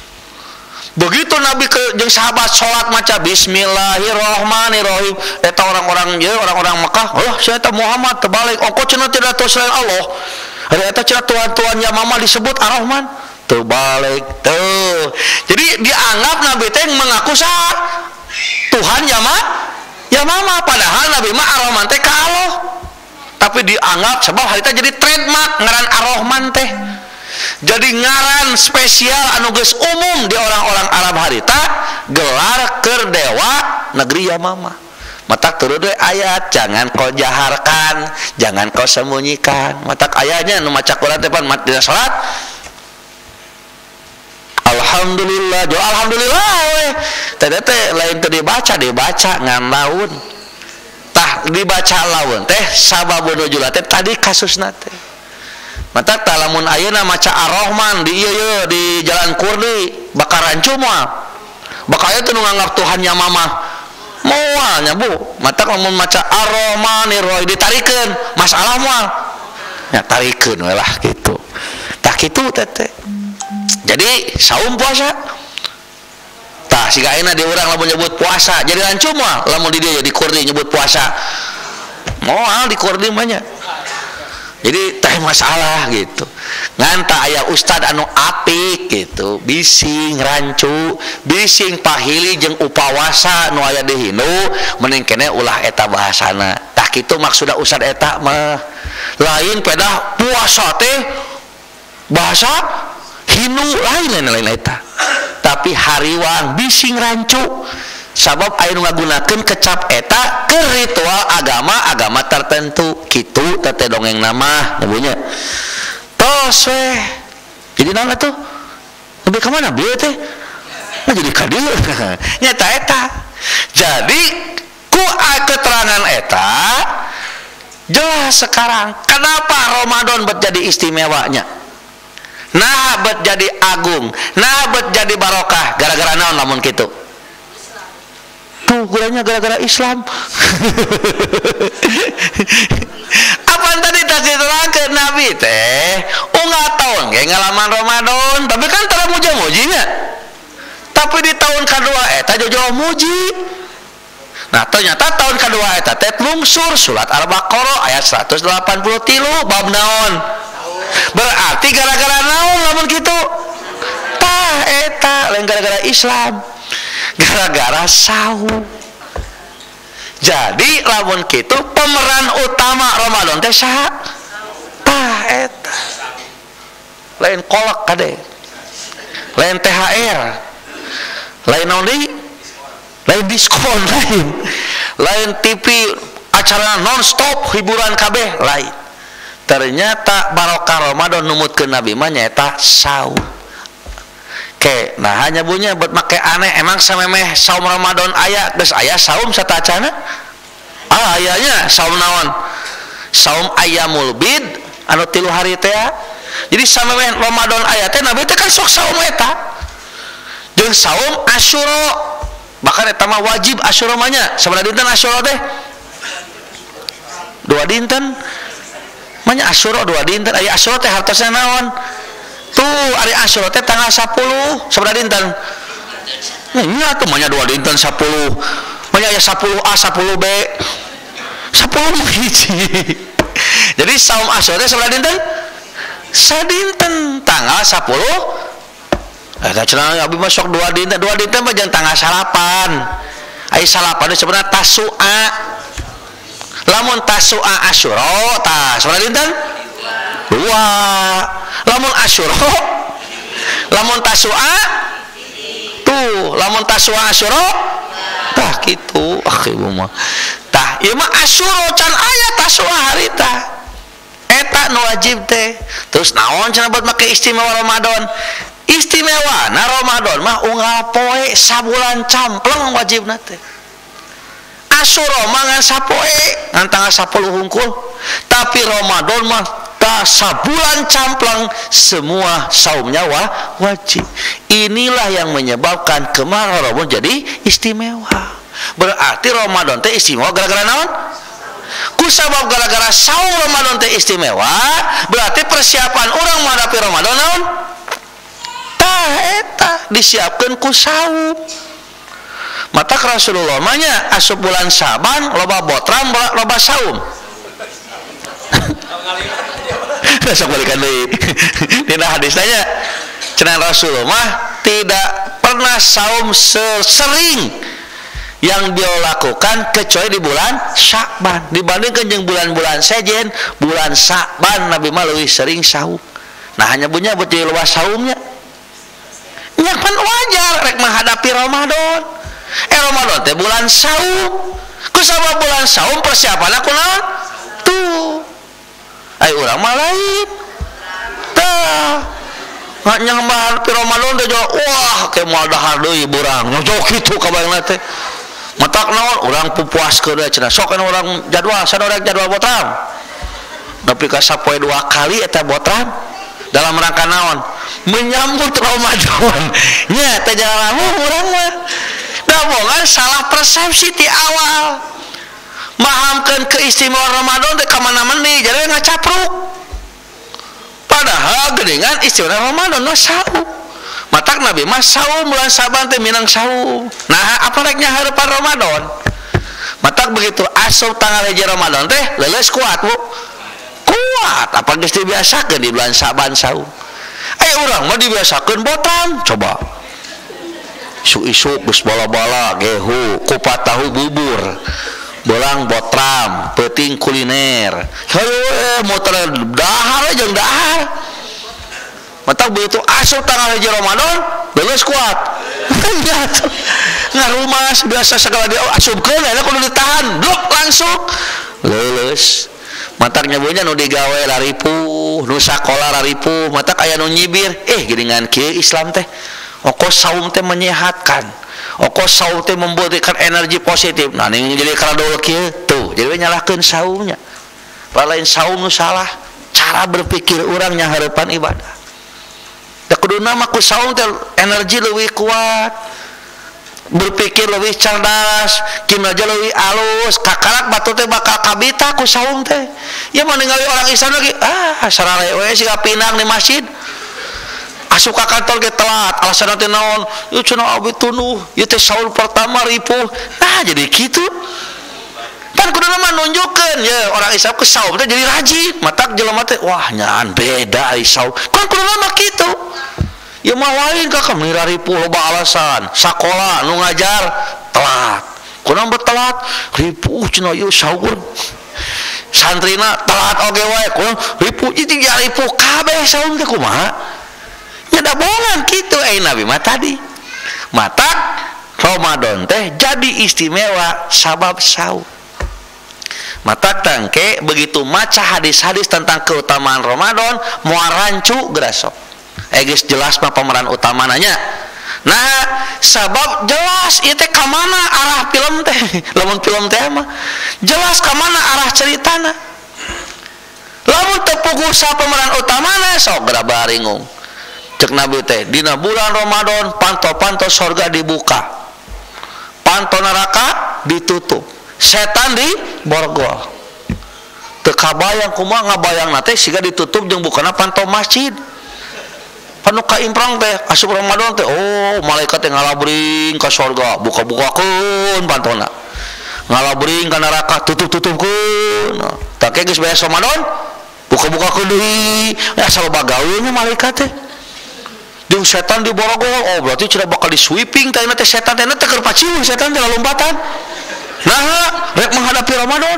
begitu Nabi ke jeung sahabat salat maca bismillahirrahmanirrahim eta orang-orang ieu orang-orang Mekah sia eta Muhammad terbalik ongko cenah tidak tuh selain Allah ari eta cenah tuan-tuan Yamamah disebut Ar-Rahman terbalik tuh jadi dianggap Nabi teh mengaku Tuhan Yamamah padahal Nabi mah Ar-Rahman teh ka Allah tapi dianggap sebab harita jadi trademark ngaran Ar-Rahman teh jadi ngaran spesial anu geus umum di orang-orang Arab harita gelar keur dewa negeri Yamama. Matak turun deh ayat, jangan kau jaharkan, jangan kau sembunyikan. Matak ayatnya nu maca Quran teh pan dina salat. Alhamdulillah, jo alhamdulillah we. Teh lain teu dibaca ngan laun. Tah dibaca laun teh sababun nuzul teh tadi kasusna teh. Matak tah lamun ayeuna maca Ar-Rahman di ieu di Jalan Kurdi bakaran cuma. Bakal itu nganggap Tuhannya mama moalnya bu. Mata lamun maca Ar-Rahmanir-Rahim ditarikeun masalah moal nya tarikeun we lah gitu. Tah kitu teh. Jadi saum puasa tah siga ayeuna di urang lamun nyebut puasa jadi lancu moal lamun di dieu di Kurdi nyebut puasa moal di Kurdi mah nya. Jadi teh masalah gitu. Nganta aya ustad anu apik gitu, bising rancu, bising pahili jeung upawasa nu aya di Hindu, mending kene ulah eta bahasana. Tah kitu maksudna ustad eta mah. Lain pedah puasa teh bahasa Hindu lain eta. Tapi hariwang bising rancu. Sabab aya nu ngagunakeun kecap eta ke ritual agama tertentu kitu teh dongeng nama nyabunya tos we. Jadi naon atuh lebih ka mana bieu teh jadi ka dieu nyata eta. Jadi ku keterangan eta jelas sekarang kenapa Ramadan bet jadi istimewanya, nah bet jadi agung, nah bet jadi barokah gara-gara naon lamun kitu. Tuh gulanya gara-gara Islam. Apa tadi tak diterangkeun Nabi teh unggah tahun ge ngalaman Ramadan tapi kan tara muja-mujinya. Tapi di tahun kedua eta jojo muji. Nah ternyata tahun kedua eta teh lungsur surat Al-Baqarah ayat 183 bab naon. Berarti gara-gara naon lamun kitu? Tah eta lain gara-gara Islam. Gara-gara sahur. Jadi lamun kitu pemeran utama Ramadan teh saha? Tah eta. Lain kolak kade. Lain THR. Lain naon deui? Lain diskon lain. Lain TV acara non-stop hiburan kabeh lain. Ternyata barokah Ramadan numutkeun Nabi mah nyaeta sahur. Nah hanya bunyi buat make aneh emang samemeh saum Ramadan aya geus aya saum satacana ayanya saum naon saum ayamul bid anu 3 hari teh. Jadi samemeh Ramadan aya teh Nabi teh kan sok saum eta jeung saum Asyura bahkan eta mah wajib Asyura mah nya sabaraha dinten Asyura teh 2 dinten mah nya Asyura 2 dinten aya Asyura teh hartosna naon tuh hari Asyura teh tanggal 10 sabaraha dinten nya tuh mah 2 dinten 10 mah aya 10A 10B 10 hiji. Jadi saum Asyura teh sabaraha dinten sadinten tanggal 10 eta cenah abi mah sok 2 dinten mah jeung tanggal salapan ai salapan sebenarnya Tasu'a lamun Tasu'a Asyura tah sabaraha dinten 2. Lamun Asyura lamun Tasu'a tuh lamun Tasu'a Asyura tah kitu ibu mah tah ieu mah Asyura can aya Tasu'a harita eta nu wajib teh. Terus naon cenah buat make istimewa Ramadan? Istimewa na Ramadan mah unggal poe sabulan campleng wajibna teh. Asyura mah ngan sapoe ngan tanggal 10 hungkul, tapi Ramadan mah sabulan camplang semua saumnya wajib. Inilah yang menyebabkan kemarin Ramadan jadi istimewa. Berarti Ramadan teh istimewa gara-gara naon? Kusabab gara-gara saum Ramadan teh istimewa, berarti persiapan orang menghadapi Ramadan naon? Tah eta disiapkeun ku saum. Mata Rasulullah manya asup bulan Saban loba botram loba saum. Sok balikan deui. Dina hadis tanya cenah Rasulullah tidak pernah saum sesering yang dia lakukan kecuali di bulan Sya'ban. Dibandingkan dengan bulan-bulan sejen, bulan Sya'ban Nabi mah leuwih sering saum. Nah hanya punya buat jadi luas saumnya. nya kan wajar rek menghadapi Ramadan. Ramadan teh bulan saum. Ku sabab bulan saum persiapan aku naon? Tuh. Ai urang mah lain. Tah. Nggak nyambah di Ramadan teh wah kayak mau dahar deui burang. Nyojok kitu kabayangna teh. Matak naon urang pupuaskeun deui cenah. Sok kana urang jadwal, sadorek jadwal botram. Nepi ka sapoe 2 kali eta botram dalam rangka naon? Menyambut Ramadan. Nya teh jalan urang mah. Damongan salah persepsi ti awal. Mahamkeun keistimewaan Ramadan teh ka mana-mana jadi ngacapruk. Padahal geningan istimewa Ramadan mah saum. Matak Nabi mah saum bulan Saban teh minang saum. Nah, apa rek nyahareupan Ramadan? Matak begitu asup tanggal hiji Ramadan teh leuleus kuat, Bu. Kuat, apa geus dibiasakeun di bulan Saban saum. Aya urang mah dibiasakeun botam, coba. Isu-isu geus bala-bala gehu, kupat tahu bubur. Bolang botram, peuting kuliner. Heuh, motor dahar jeung dahar. Matak begitu asup tanggal hiji Ramadan, leuleus kuat. Ngarumas biasa segala dia asupkeun aya kudu ditahan, blok langsung. Leuleus. Matak nyabunya nu digawe raripuh, nu sakola raripuh, matak aya nu nyibir, geuningan kieu Islam teh. Ongkos saum teh menyehatkan. Ongkos saum teh memberikan energi positif. Nah, ini jadi karadol kieu tuh, jadi nyalahkeun saumnya. Lain saum nu salah, cara berpikir urang nyahareupan ibadah. Da kuduna mah ku saum teh energi leuwih kuat. Berpikir leuwih cerdas, kinerja leuwih alus, kakalak batu teh bakal kabita ku saum teh. Ya mah ningali orang Islam lagi, sarare we siga pinang di masjid. Asup ka kantor ge telat, alasan teh naon? Ieu cenah abi tunuh, ieu teh saum pertama ripuh. Nah, jadi kitu. Kan kuduna mah nunjukkeun ye orang Islam ke saum teh jadi rajin. Matak jelema teh wah nyaan beda ai saum. Kan kuduna mah kitu. Ya mah lain kakak ripuh loba alasan. Sakola nu ngajar telat. Kunaon telat? Ripuh cenah ieu saur. Santrina telat oge wae. Kunaon ripuh itu ya ripuh kabeh saum teh kumaha? Ya da bohongan kitu Nabi mah tadi. Matak Ramadan teh jadi istimewa sabab saum. Matak tangke begitu maca hadis-hadis tentang keutamaan Ramadan moal rancu gerasok. Geus jelas mah pemeran utamananya. Nah, sabab jelas ieu teh ka mana arah film teh. Lamun film teh mah jelas ka mana arah ceritana. Lamun teu puguh sa pemeran utamana sok geura baringung. Cek Nabi teh dina bulan Ramadan panto-panto surga dibuka. Panto neraka ditutup. Setan di borgol. Teu kabayang kumaha ngabayangna teh siga ditutup jeung bukana panto masjid. Panu ka imprang teh asup Ramadan teh malaikat teh ngalabring ka surga buka-bukakeun pantona ngalabring ka neraka tutup-tutupkeun tak geus beres Ramadan buka-bukakeun deui asal bagaweuna malaikat teh jeung setan di borogol berarti cenah bakal di sweeping teh teh setan teh keur paciung setan teh lompatan nah rek menghadapi Ramadan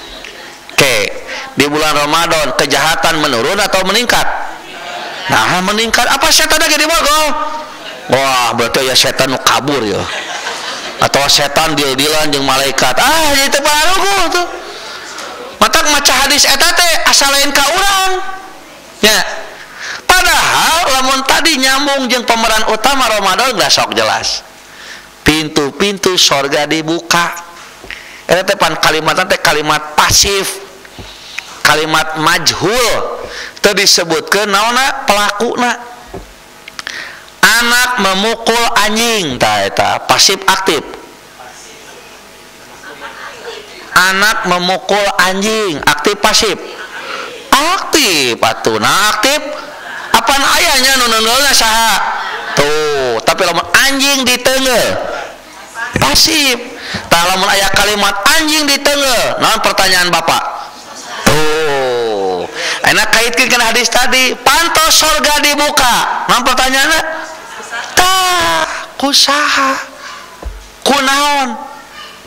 di bulan Ramadan kejahatan menurun atau meningkat? Nah, meningkat. Apa setan lagi di borgol? Wah, berarti ya setan kabur ya. Atau setan deal-dealan jeung malaikat. Jadi teu barugu tuh. Matak maca hadis eta teh asal lain ka urang. Ya. Padahal lamun tadi nyambung jeung pemeran utama Ramadan geus sok jelas. Pintu-pintu surga dibuka. Eta teh pan kalimatna teh kalimat pasif. Kalimat majhul. Teu disebutkeun naonna pelakuna. Anak memukul anjing tah eta pasif aktif. Anak memukul anjing aktif pasif. Aktif atuh. Nah aktif apaan ayahnya nu neungeulna saha? Tuh, tapi lamun anjing di teungeul pasif. Tah lamun aya kalimat anjing di teungeul, naon pertanyaan Bapak? Tuh. Enak kaitkeun kana hadis tadi, panto surga dibuka. Naon pertanyaanna? Tah, kusaha? Kunaon?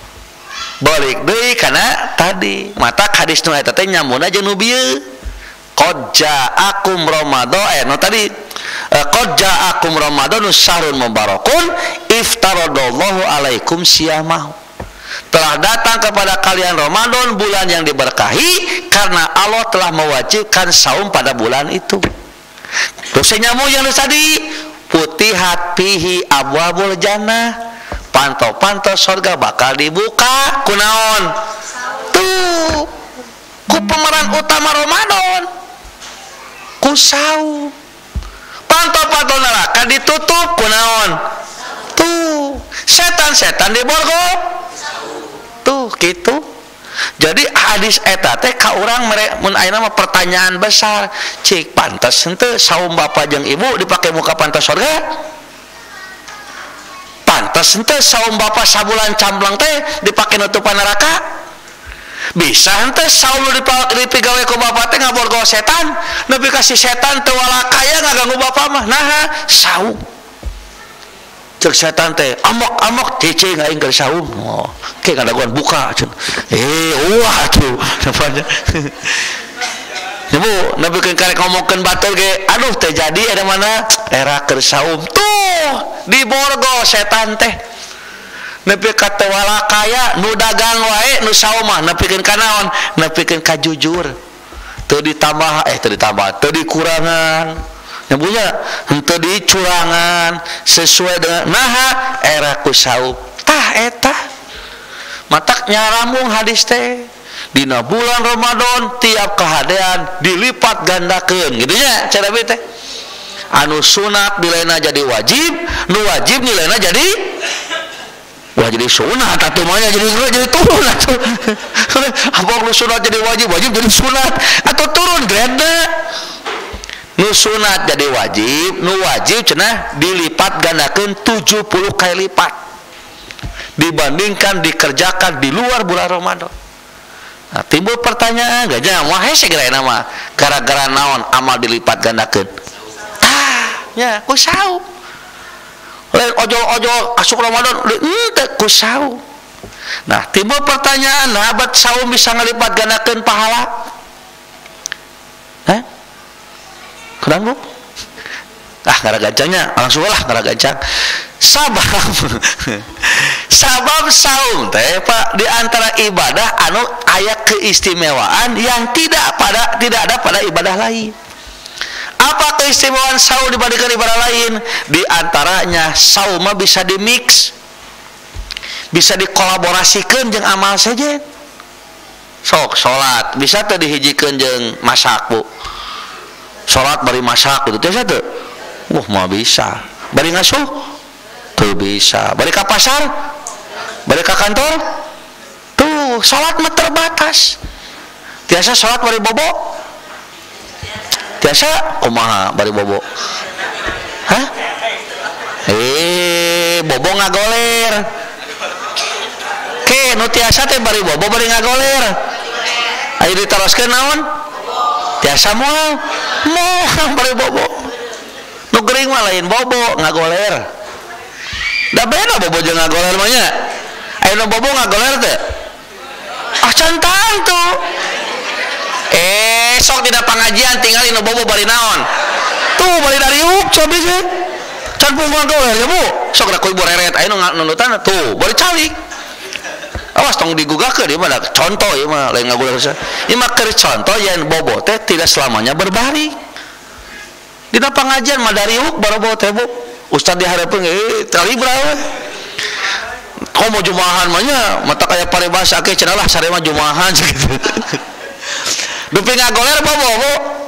Balik deui kana tadi. Mata hadis nu eta teh nyambungna jeung nu bieu. qad ja'akum Ramadan no tadi qad ja'akum Ramadanus syahrun mubarakun iftaradallahu alaikum siyamahu. Telah datang kepada kalian Ramadan, bulan yang diberkahi, karena Allah telah mewajibkan saum pada bulan itu. Terus nyamuk yang tadi putihat fihi abwabul jannah, panto-panto surga bakal dibuka kunaon tuh ku pemeran utama Ramadan ku saum. Panto-panto neraka ditutup kunaon tuh setan-setan diborgo tuh gitu. Jadi hadis eta teh ka urang mun ayeuna mah pertanyaan besar, cik pantes henteu saum bapa jeung ibu dipake muka pantos surga? Pantes henteu saum bapa sabulan camblang teh dipake nutupan neraka? Bisa henteu saum dipigawe ku bapa teh ngaborgo setan, nepi ka si setan teu walakaya ngaganggu bapa mah. Nah, saum. Cek setan teh amok cece aing keur saum. Oh, ke ngadaguan buka cenah. Wah tuh namanya. Ibu, nabi karek ngomongkeun batur ge, aduh teh jadi ada mana era keur saum. Tuh, di borgo setan teh. Nepi ka teu walakaya nu dagang wae nu saum mah nepikeun ka naon? Nepikeun ka jujur. Teu ditambah teu dikurangan. Yang punya henteu dicurangan sesuai dengan naha era ku saum tah eta matak nyarambung hadis teh dina bulan Ramadan tiap kahadean dilipat gandakeun gitu nya cara teh anu sunat dilaina jadi wajib nu wajib dilaina jadi wah jadi sunat atuh mah jadi turun atuh apa lu sunat jadi wajib jadi sunat atau turun grade nu sunat jadi wajib, nu wajib cenah dilipat gandakeun 70 kali lipat dibandingkan dikerjakan di luar bulan Ramadan. Nah, timbul pertanyaan, gajah wah hese geurana mah gara-gara naon amal dilipat gandakeun? Tah, nya ku saum. Lain ojo-ojo asup Ramadan teu ku saum. Nah, timbul pertanyaan, nah abad saum bisa ngalipat gandakeun pahala? Kurang bu? Gara gancangnya langsung lah gara gancang. Sabab saum teh Pak di antara ibadah anu aya keistimewaan yang tidak ada pada ibadah lain. Apa keistimewaan saum dibandingkan ibadah lain? Di antaranya saum bisa dimix, bisa dikolaborasikan jeung amal saja. Sok salat bisa teu dihijikeun jeung masak bu. Salat bari masak gitu tiasa teu? Mah bisa. Bari ngasuh? Teu bisa. Bari ka pasar? Bari ka kantor? Tuh, salat mah terbatas. Tiasa salat bari bobo? Tiasa kumaha bari bobo? Hah? Bobo ngagoler. Ke nu tiasa teh bari bobo bari ngagoler. Aya ditaroskeun naon? Tiasa moal bari bobo nu gering mah lain bobo ngagoler da beda bobo jeung ngagoler mah nya aya nu bobo ngagoler teh cantang tuh sok dina pangajian tinggal nu bobo bari naon tuh bari dariuk cobi sih can pung ngagoler ya bu sok da ku ibu reret aya nu nunutan tuh bari calik awas tong digugahkeun ieu mah contoh ieu mah lain ngagoler ieu mah keur contoh yen bobo teh tidak selamanya berbalik. Dina pengajian mah dari huk baru teh bu ustad dihareupeun tali berapa komo jumahan mah nya mata kaya paribasa ke cenah lah sare mah jumahan gitu dupi ngagoler bobo bu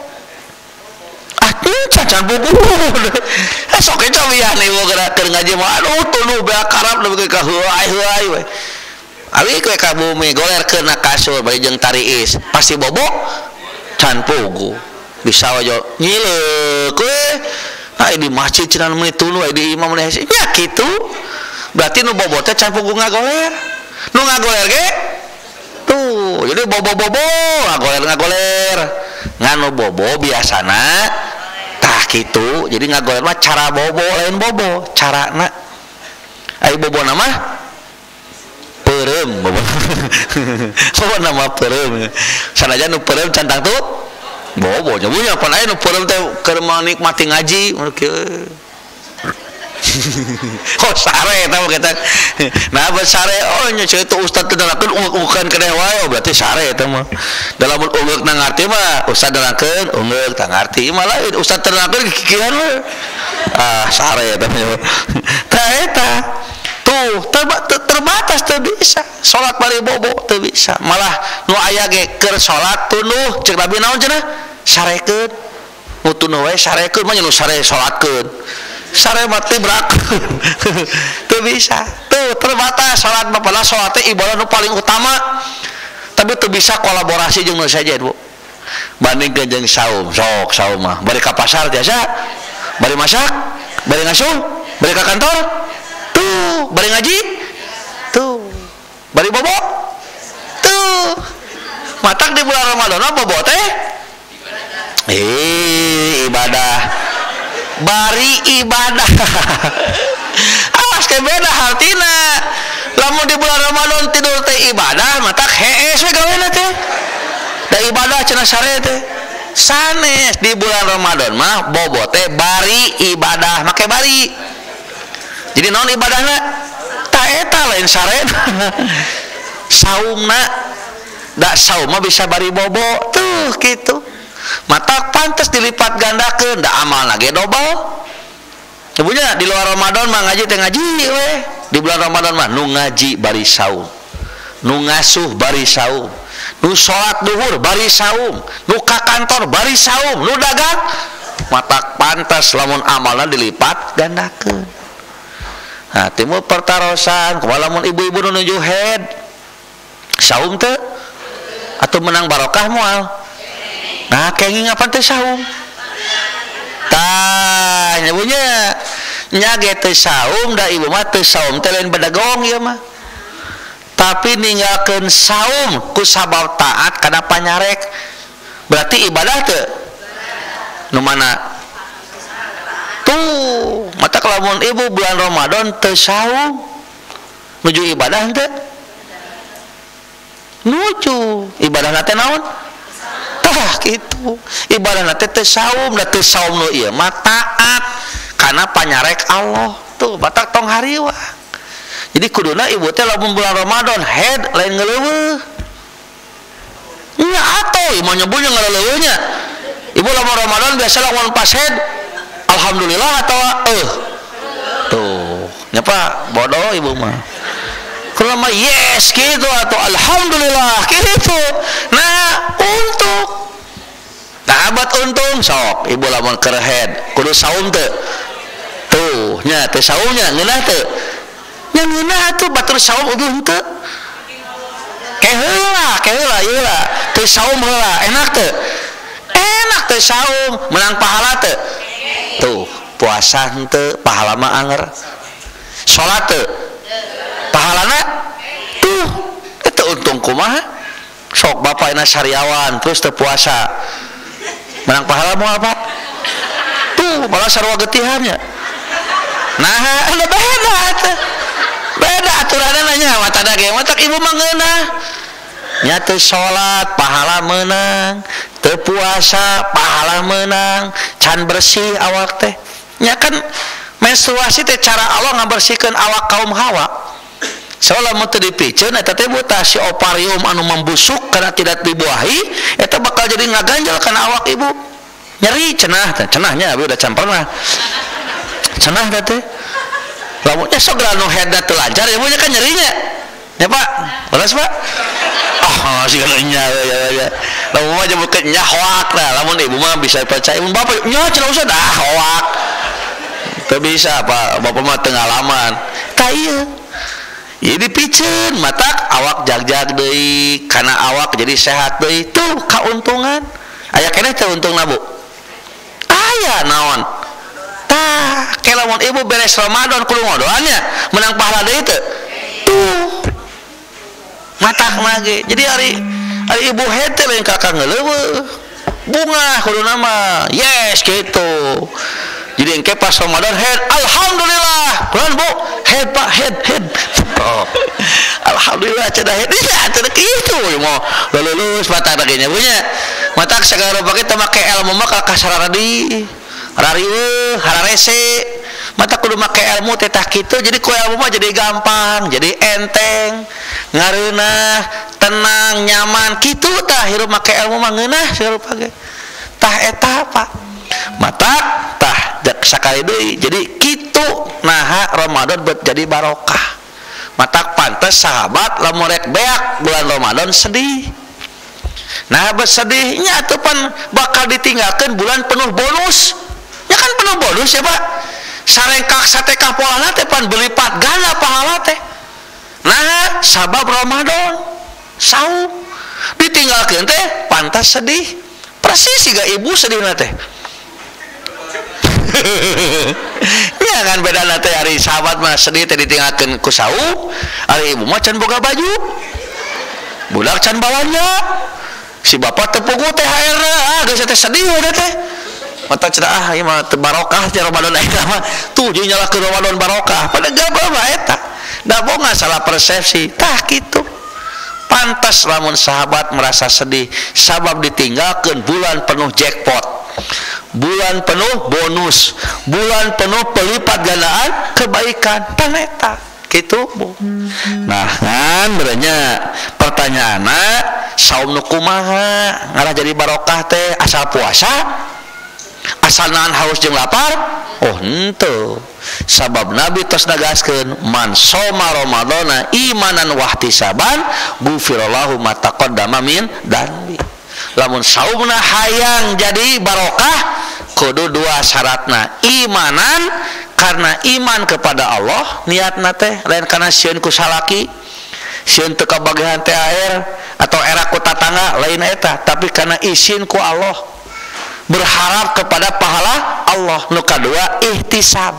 cacan bubu sok ke cawian ieu keur ngaji mah aduh tuluh bea karab leuwih ka heuai we abi kowe ka bumi golerkeun na kasur bari jeung tariis pasti bobo can pugu bisa wajo nyileuk we di masjid cenah menit tuluh di imam nya kitu berarti nu bobo teh can pugu ngagoler nu ngagoler ge tuh jadi bobo ngagoler nganu bobo biasana tah kitu jadi ngagoler mah cara bobo lain bobo carana ai bobo nama peureum bobo nama peureum sanajan nu peureum cantang tuh bobo nyabunya pan aya nu peureum teh keur menikmati ngaji oh sare eta mah kita nah apa sare oh nya ceuk teh ustad teh nerangkeun ungek-ungekan keneh wae berarti sare eta mah dalam ungek na ngarti mah ustad nerangkeun ungek tah ngarti mah lain ustad nerangkeun kikiran we sare eta mah tah eta tuh terbatas teu bisa salat bari bobo teu bisa malah nu aya ge keur salat tunduh ceuk Nabi naon cenah sarekeun mutuneuh we sarekeun mah nya nu sare salatkeun sare mati brak teu bisa tuh terbatas salat mah padahal salat teh ibadah nu paling utama tapi teu bisa kolaborasi jeung nu saja Bu bandingkeun jeung saum sok saum mah bari ka pasar tiasa bari masak bari ngasuh bari ka kantor tuh bari ngaji tuh bari bobo tuh matak di bulan Ramadan bobo teh ibadah bari ibadah awas ke beda hartina lamun di bulan Ramadan tidur teh ibadah matak hees we gawena teh da ibadah cenah sare teh sanes di bulan Ramadan mah bobo teh bari ibadah make bari jadi naon ibadahna ta eta lain sare saumna da saum mah bisa bari bobo tuh kitu mata pantas dilipat gandakeun da amal lagi dobel sebenarnya di luar Ramadan mah ngaji teh ngaji we di bulan Ramadan mah nu ngaji bari saum nu ngasuh bari saum nu salat duhur bari saum nu ka kantor bari saum nu dagang mata pantas lamun amalna dilipat gandakeun nah timbul pertarosan kumaha lamun ibu-ibu nu nuju head saum teu atau menang barokah moal nah kenging apa teh saum tah nyabunya nya ge teh saum da ibu mah teh saum teh lain bedagong ieu mah tapi ninggalkeun saum ku sabab taat kana panyarek berarti ibadah teu nu mana tuh mata kalamun ibu bulan Ramadan teu saum nuju ibadah teh nuju ibadah teh naon tah kitu ibadah teh teu saum da teu saum nu ieu mah taat kana panyarek Allah tuh batak tong hariwah jadi kuduna ibu teh lamun bulan Ramadan head lain ngeleuweuh nya atoy mah nyebutnya ngeleuweuhnya ibu lamun Ramadan biasa lamun pas head alhamdulillah atau tuh nyapa bodoh ibu mah kalau mah yes gitu atau alhamdulillah gitu nah untuk nah abad untung sok ibu lamun keur head kudu saum teu tuh nya teh saumnya ngeunah teu nya ngeunah atuh batur saum uduh teu keheula ieu lah teu saum heula enak teu saum menang pahala teu tuh puasa henteu pahala mah anger salat teu pahalana tuh itu untung kumaha sok bapak ina sariawan terus teu puasa menang pahala mau apa tuh malah sarua getihannya nah ada beda aturanna nya mata dage matak ibu mah ngeunah nya teu salat pahala meunang teu puasa pahala meunang can bersih awak teh nya kan menstruasi teh cara Allah ngabersihkeun awak kaum Hawa soalnya mau dipiceun eta teh buta si ovarium anu membusuk karena tidak dibuahi eta bakal jadi ngaganjal kana awak ibu nyeri cenahnya abi udah can pernah cenah teh lamunnya sok anu head teu lancar ibunya kan nyerinya ya Pak beres Pak sih kalanya ya lamun mah nyebutkeun nya hoak lah lamun ibu mah bisa percaya mun bapak nya cenah usah dah hoak teu bisa Pak bapak mah teu ngalaman ka ieu ieu dipiceun matak awak jag-jag deui kana awak jadi sehat deui tuh kauntungan aya keneh teh untungna Bu aya naon tah ke lamun ibu beres Ramadan kudu ngodoannya menang pahala deui teu tuh matak lagi jadi hari ibu hete lain kakak ngeleuweuh bunga kuduna mah yes gitu jadi engke pas Ramadan head alhamdulillah kunaon Bu head Pak head oh alhamdulillah cenah head ya cenah kitu mau lulus mata bagenya punya mata sagala pake teu make ilmu mah ka sararadi rarieuh hararese mata kudu make ilmu teh tah kitu jadi ku ilmu mah jadi gampang jadi enteng ngareunah tenang nyaman kitu tah hirup make ilmu mah ngeunah sagala pake tah eta Pak mata tah sakali deui jadi kitu naha Ramadan bet jadi barokah mata pantes sahabat lamun rek beak bulan Ramadan sedih nah bersedihnya atuh pan bakal ditinggalkeun bulan penuh bonus nya kan penuh bonus ya Pak sarengkak satekah polana teh pan belipat ganda pahala teh nah sabab Ramadan saum ditinggalkeun teh pantas sedih persis siga ibu sedihna teh ya kan beda nanti hari sahabat mah sedih teh ditinggalkeun ku saum hari ibu mah can boga baju budak can bawanya si bapak tepugu THR geus teh sedih we teh mata cenah ieu mah teu barokah teh Ramadan eta mah tuh jeung nyalahkeun Ramadan barokah pada gabah mah eta da boga salah persepsi tah kitu pantas lamun sahabat merasa sedih sabab ditinggalkeun bulan penuh jackpot bulan penuh bonus bulan penuh pelipat gandaan kebaikan paneta gitu Bu nah kan berenya pertanyaanna saum nu kumaha ngarah jadi barokah teh asal puasa asal nahan haus jeung lapar oh henteu sabab Nabi tos nagaskeun man soma ramadana imanan wahtisaban gufirallahu ma taqaddama min dambi lamun saumna hayang jadi barokah kudu dua syaratna imanan karena iman kepada Allah niatna teh lain kana sieun ku salaki sieun teu kabagian THR atau era ku tatangga lain eta tapi karena izin ku Allah berharap kepada pahala Allah nu kadua ihtisab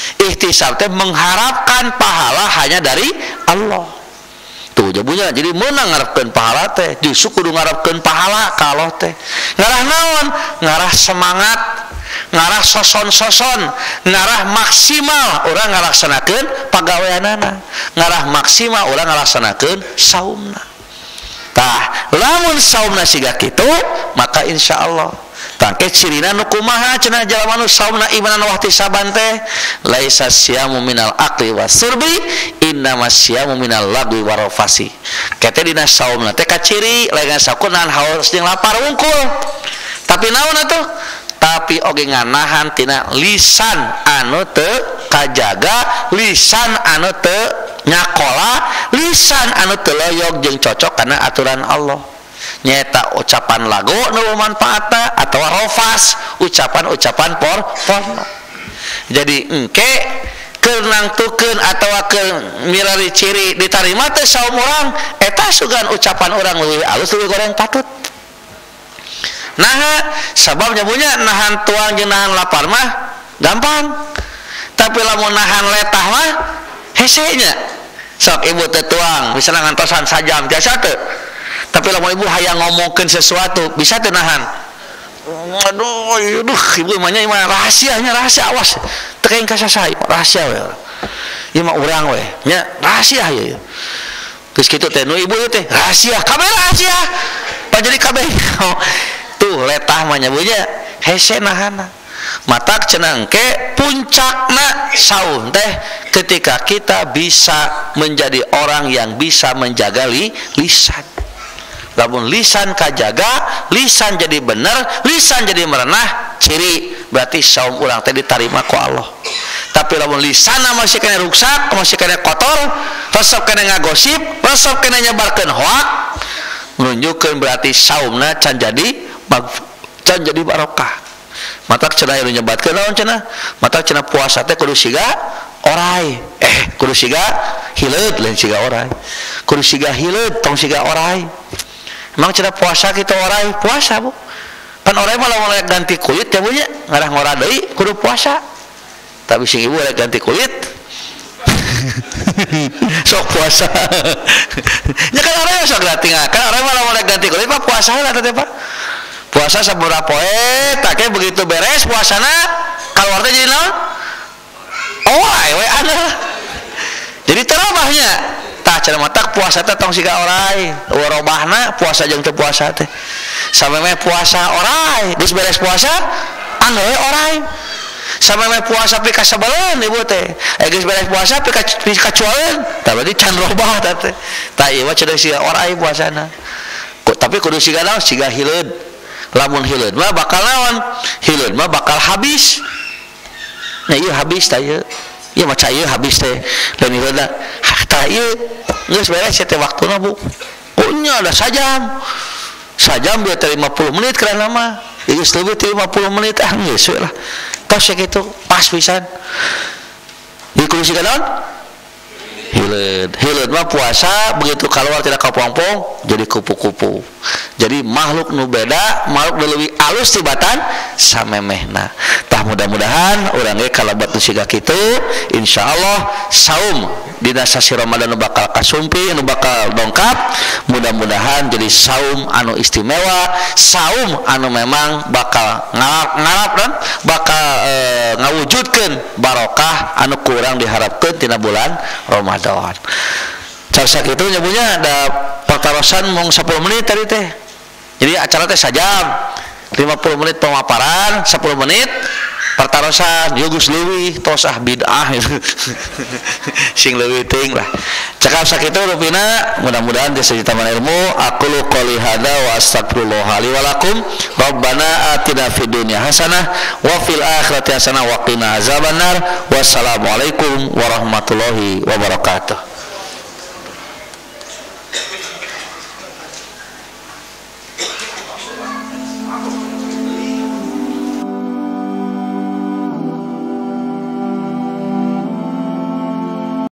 teh mengharapkan pahala hanya dari Allah tuh jabunya jadi meunang ngarepkeun pahala teh justru kudu ngarepkeun pahala ka Allah teh ngarah naon ngarah semangat ngarah soson-soson ngarah maksimal urang ngalaksanakeun pagaweanana ngarah maksimal urang ngalaksanakeun saumna tah lamun saumna siga kitu maka insyaallah tangke cirina nu kumaha cenah jalma nu saumna imanan wahtisaban teh laisa siyamu minal aqli wasurbi innamas siyamu minal lagwi warafasi kete dina saumna teh kaciri lain sakunahan haus jeung lapar wungkul tapi naon atuh tapi oge nganahan tina lisan anu teu kajaga lisan anu teu nyakola lisan anu teu loyog jeung cocok kana aturan Allah nyata ucapan lagu nu manfaatna atau rofas ucapan-ucapan porno jadi engke keur nangtukeun atawa keur milari ciri ditarima teh saum urang eta sugan ucapan urang leuwih alus leuwih goreng patut nah sababnya punya nahan tuang jeung nahan lapar mah gampang tapi lamun nahan letah mah hese nya sok ibu teh tuang misalna ngantosan sajam jasa teu tapi lamun ibu hayang ngomongkeun sesuatu bisa teu nahan aduh ibu mah nya rahasia awas teu kaeng ka sasai rahasia we ieu mah urang we nya rahasia ieu geus kitu teh nu ibu teh rahasia kabeh rahasia pa jadi kabeh tuh letah mah nya bunya hese nahana matak cenah engke puncakna saum teh ketika kita bisa menjadi orang yang bisa menjaga lisan lamun lisan kajaga lisan jadi bener lisan jadi merenah ciri berarti saum urang teh ditarima ku Allah tapi lamun lisanna masih kena rusak masih kena kotor resep kena ngagosip resep kena nyebarkeun hoak nunjukkeun berarti saumna can jadi barokah matak cenah anu nyebatkeun naon cenah matak cenah puasa teh kudu siga orai kudu siga hileud lain siga orai kudu siga hileud tong siga orai emang cenah puasa kitu orai puasa Bu pan orai mah lamun ganti kulit ya Bu nya ngarah ngora deui kudu puasa tapi sing ibu rek ganti kulit sok puasa nya kan orai sok gratingan kan orai mah lamun ganti kulit mah puasa heula teh Pak puasa sabaraha poe take begitu beres puasana keluar teh jadi naon we ana jadi terobahnya tah cenah mata puasa teh tong siga orai warobahna puasa jeung teu puasa teh sameme puasa orai geus beres puasa anu we orai sameme puasa pi ka sabaleun ibu teh geus beres puasa pi ka cuaeun tah berarti can robah tah teh tah ieu mah cenah siga orai puasana tapi kudu siga naon siga hileud lamun hileud mah bakal naon hileud mah bakal habis nah ieu habis tah ieu ieu maca ieu habis teh lain hileud tah ieu geus beres teh waktuna Bu nya ada sajam biar 50 menit karena mah geus leuwih ti 50 menit geus we lah tos kitu pas pisan ieu kudu siga naon hileud mah puasa begitu keluar tidak kapompong jadi kupu-kupu jadi makhluk nu beda makhluk nu leuwih alus tibatan samemehna tah mudah-mudahan urang ge kalabat nu siga kitu insyaallah saum dina sasi Ramadan nu bakal kasumpi nu bakal dongkap mudah-mudahan jadi saum anu istimewa saum anu memang bakal ngarap dan bakal ngawujudkeun barokah anu kurang diharapkeun tina bulan Ramadan. Carsa kitu nyabunya ada pertarosan mung 10 menit tadi teh. Jadi acara teh sajam. 50 menit pemaparan, 10 menit pertarosan, yogus leuwih tosah bid'ah sing leuwih teuing lah. Cakap sakitu rupina mudah-mudahan geus ditaman ilmu. Aqulu qouli hadza wa astaghfirullah li wa lakum. Rabbana atina fid dunya hasanah wa fil akhirati hasanah wa qina azabannar. Wassalamualaikum warahmatullahi wabarakatuh. Aku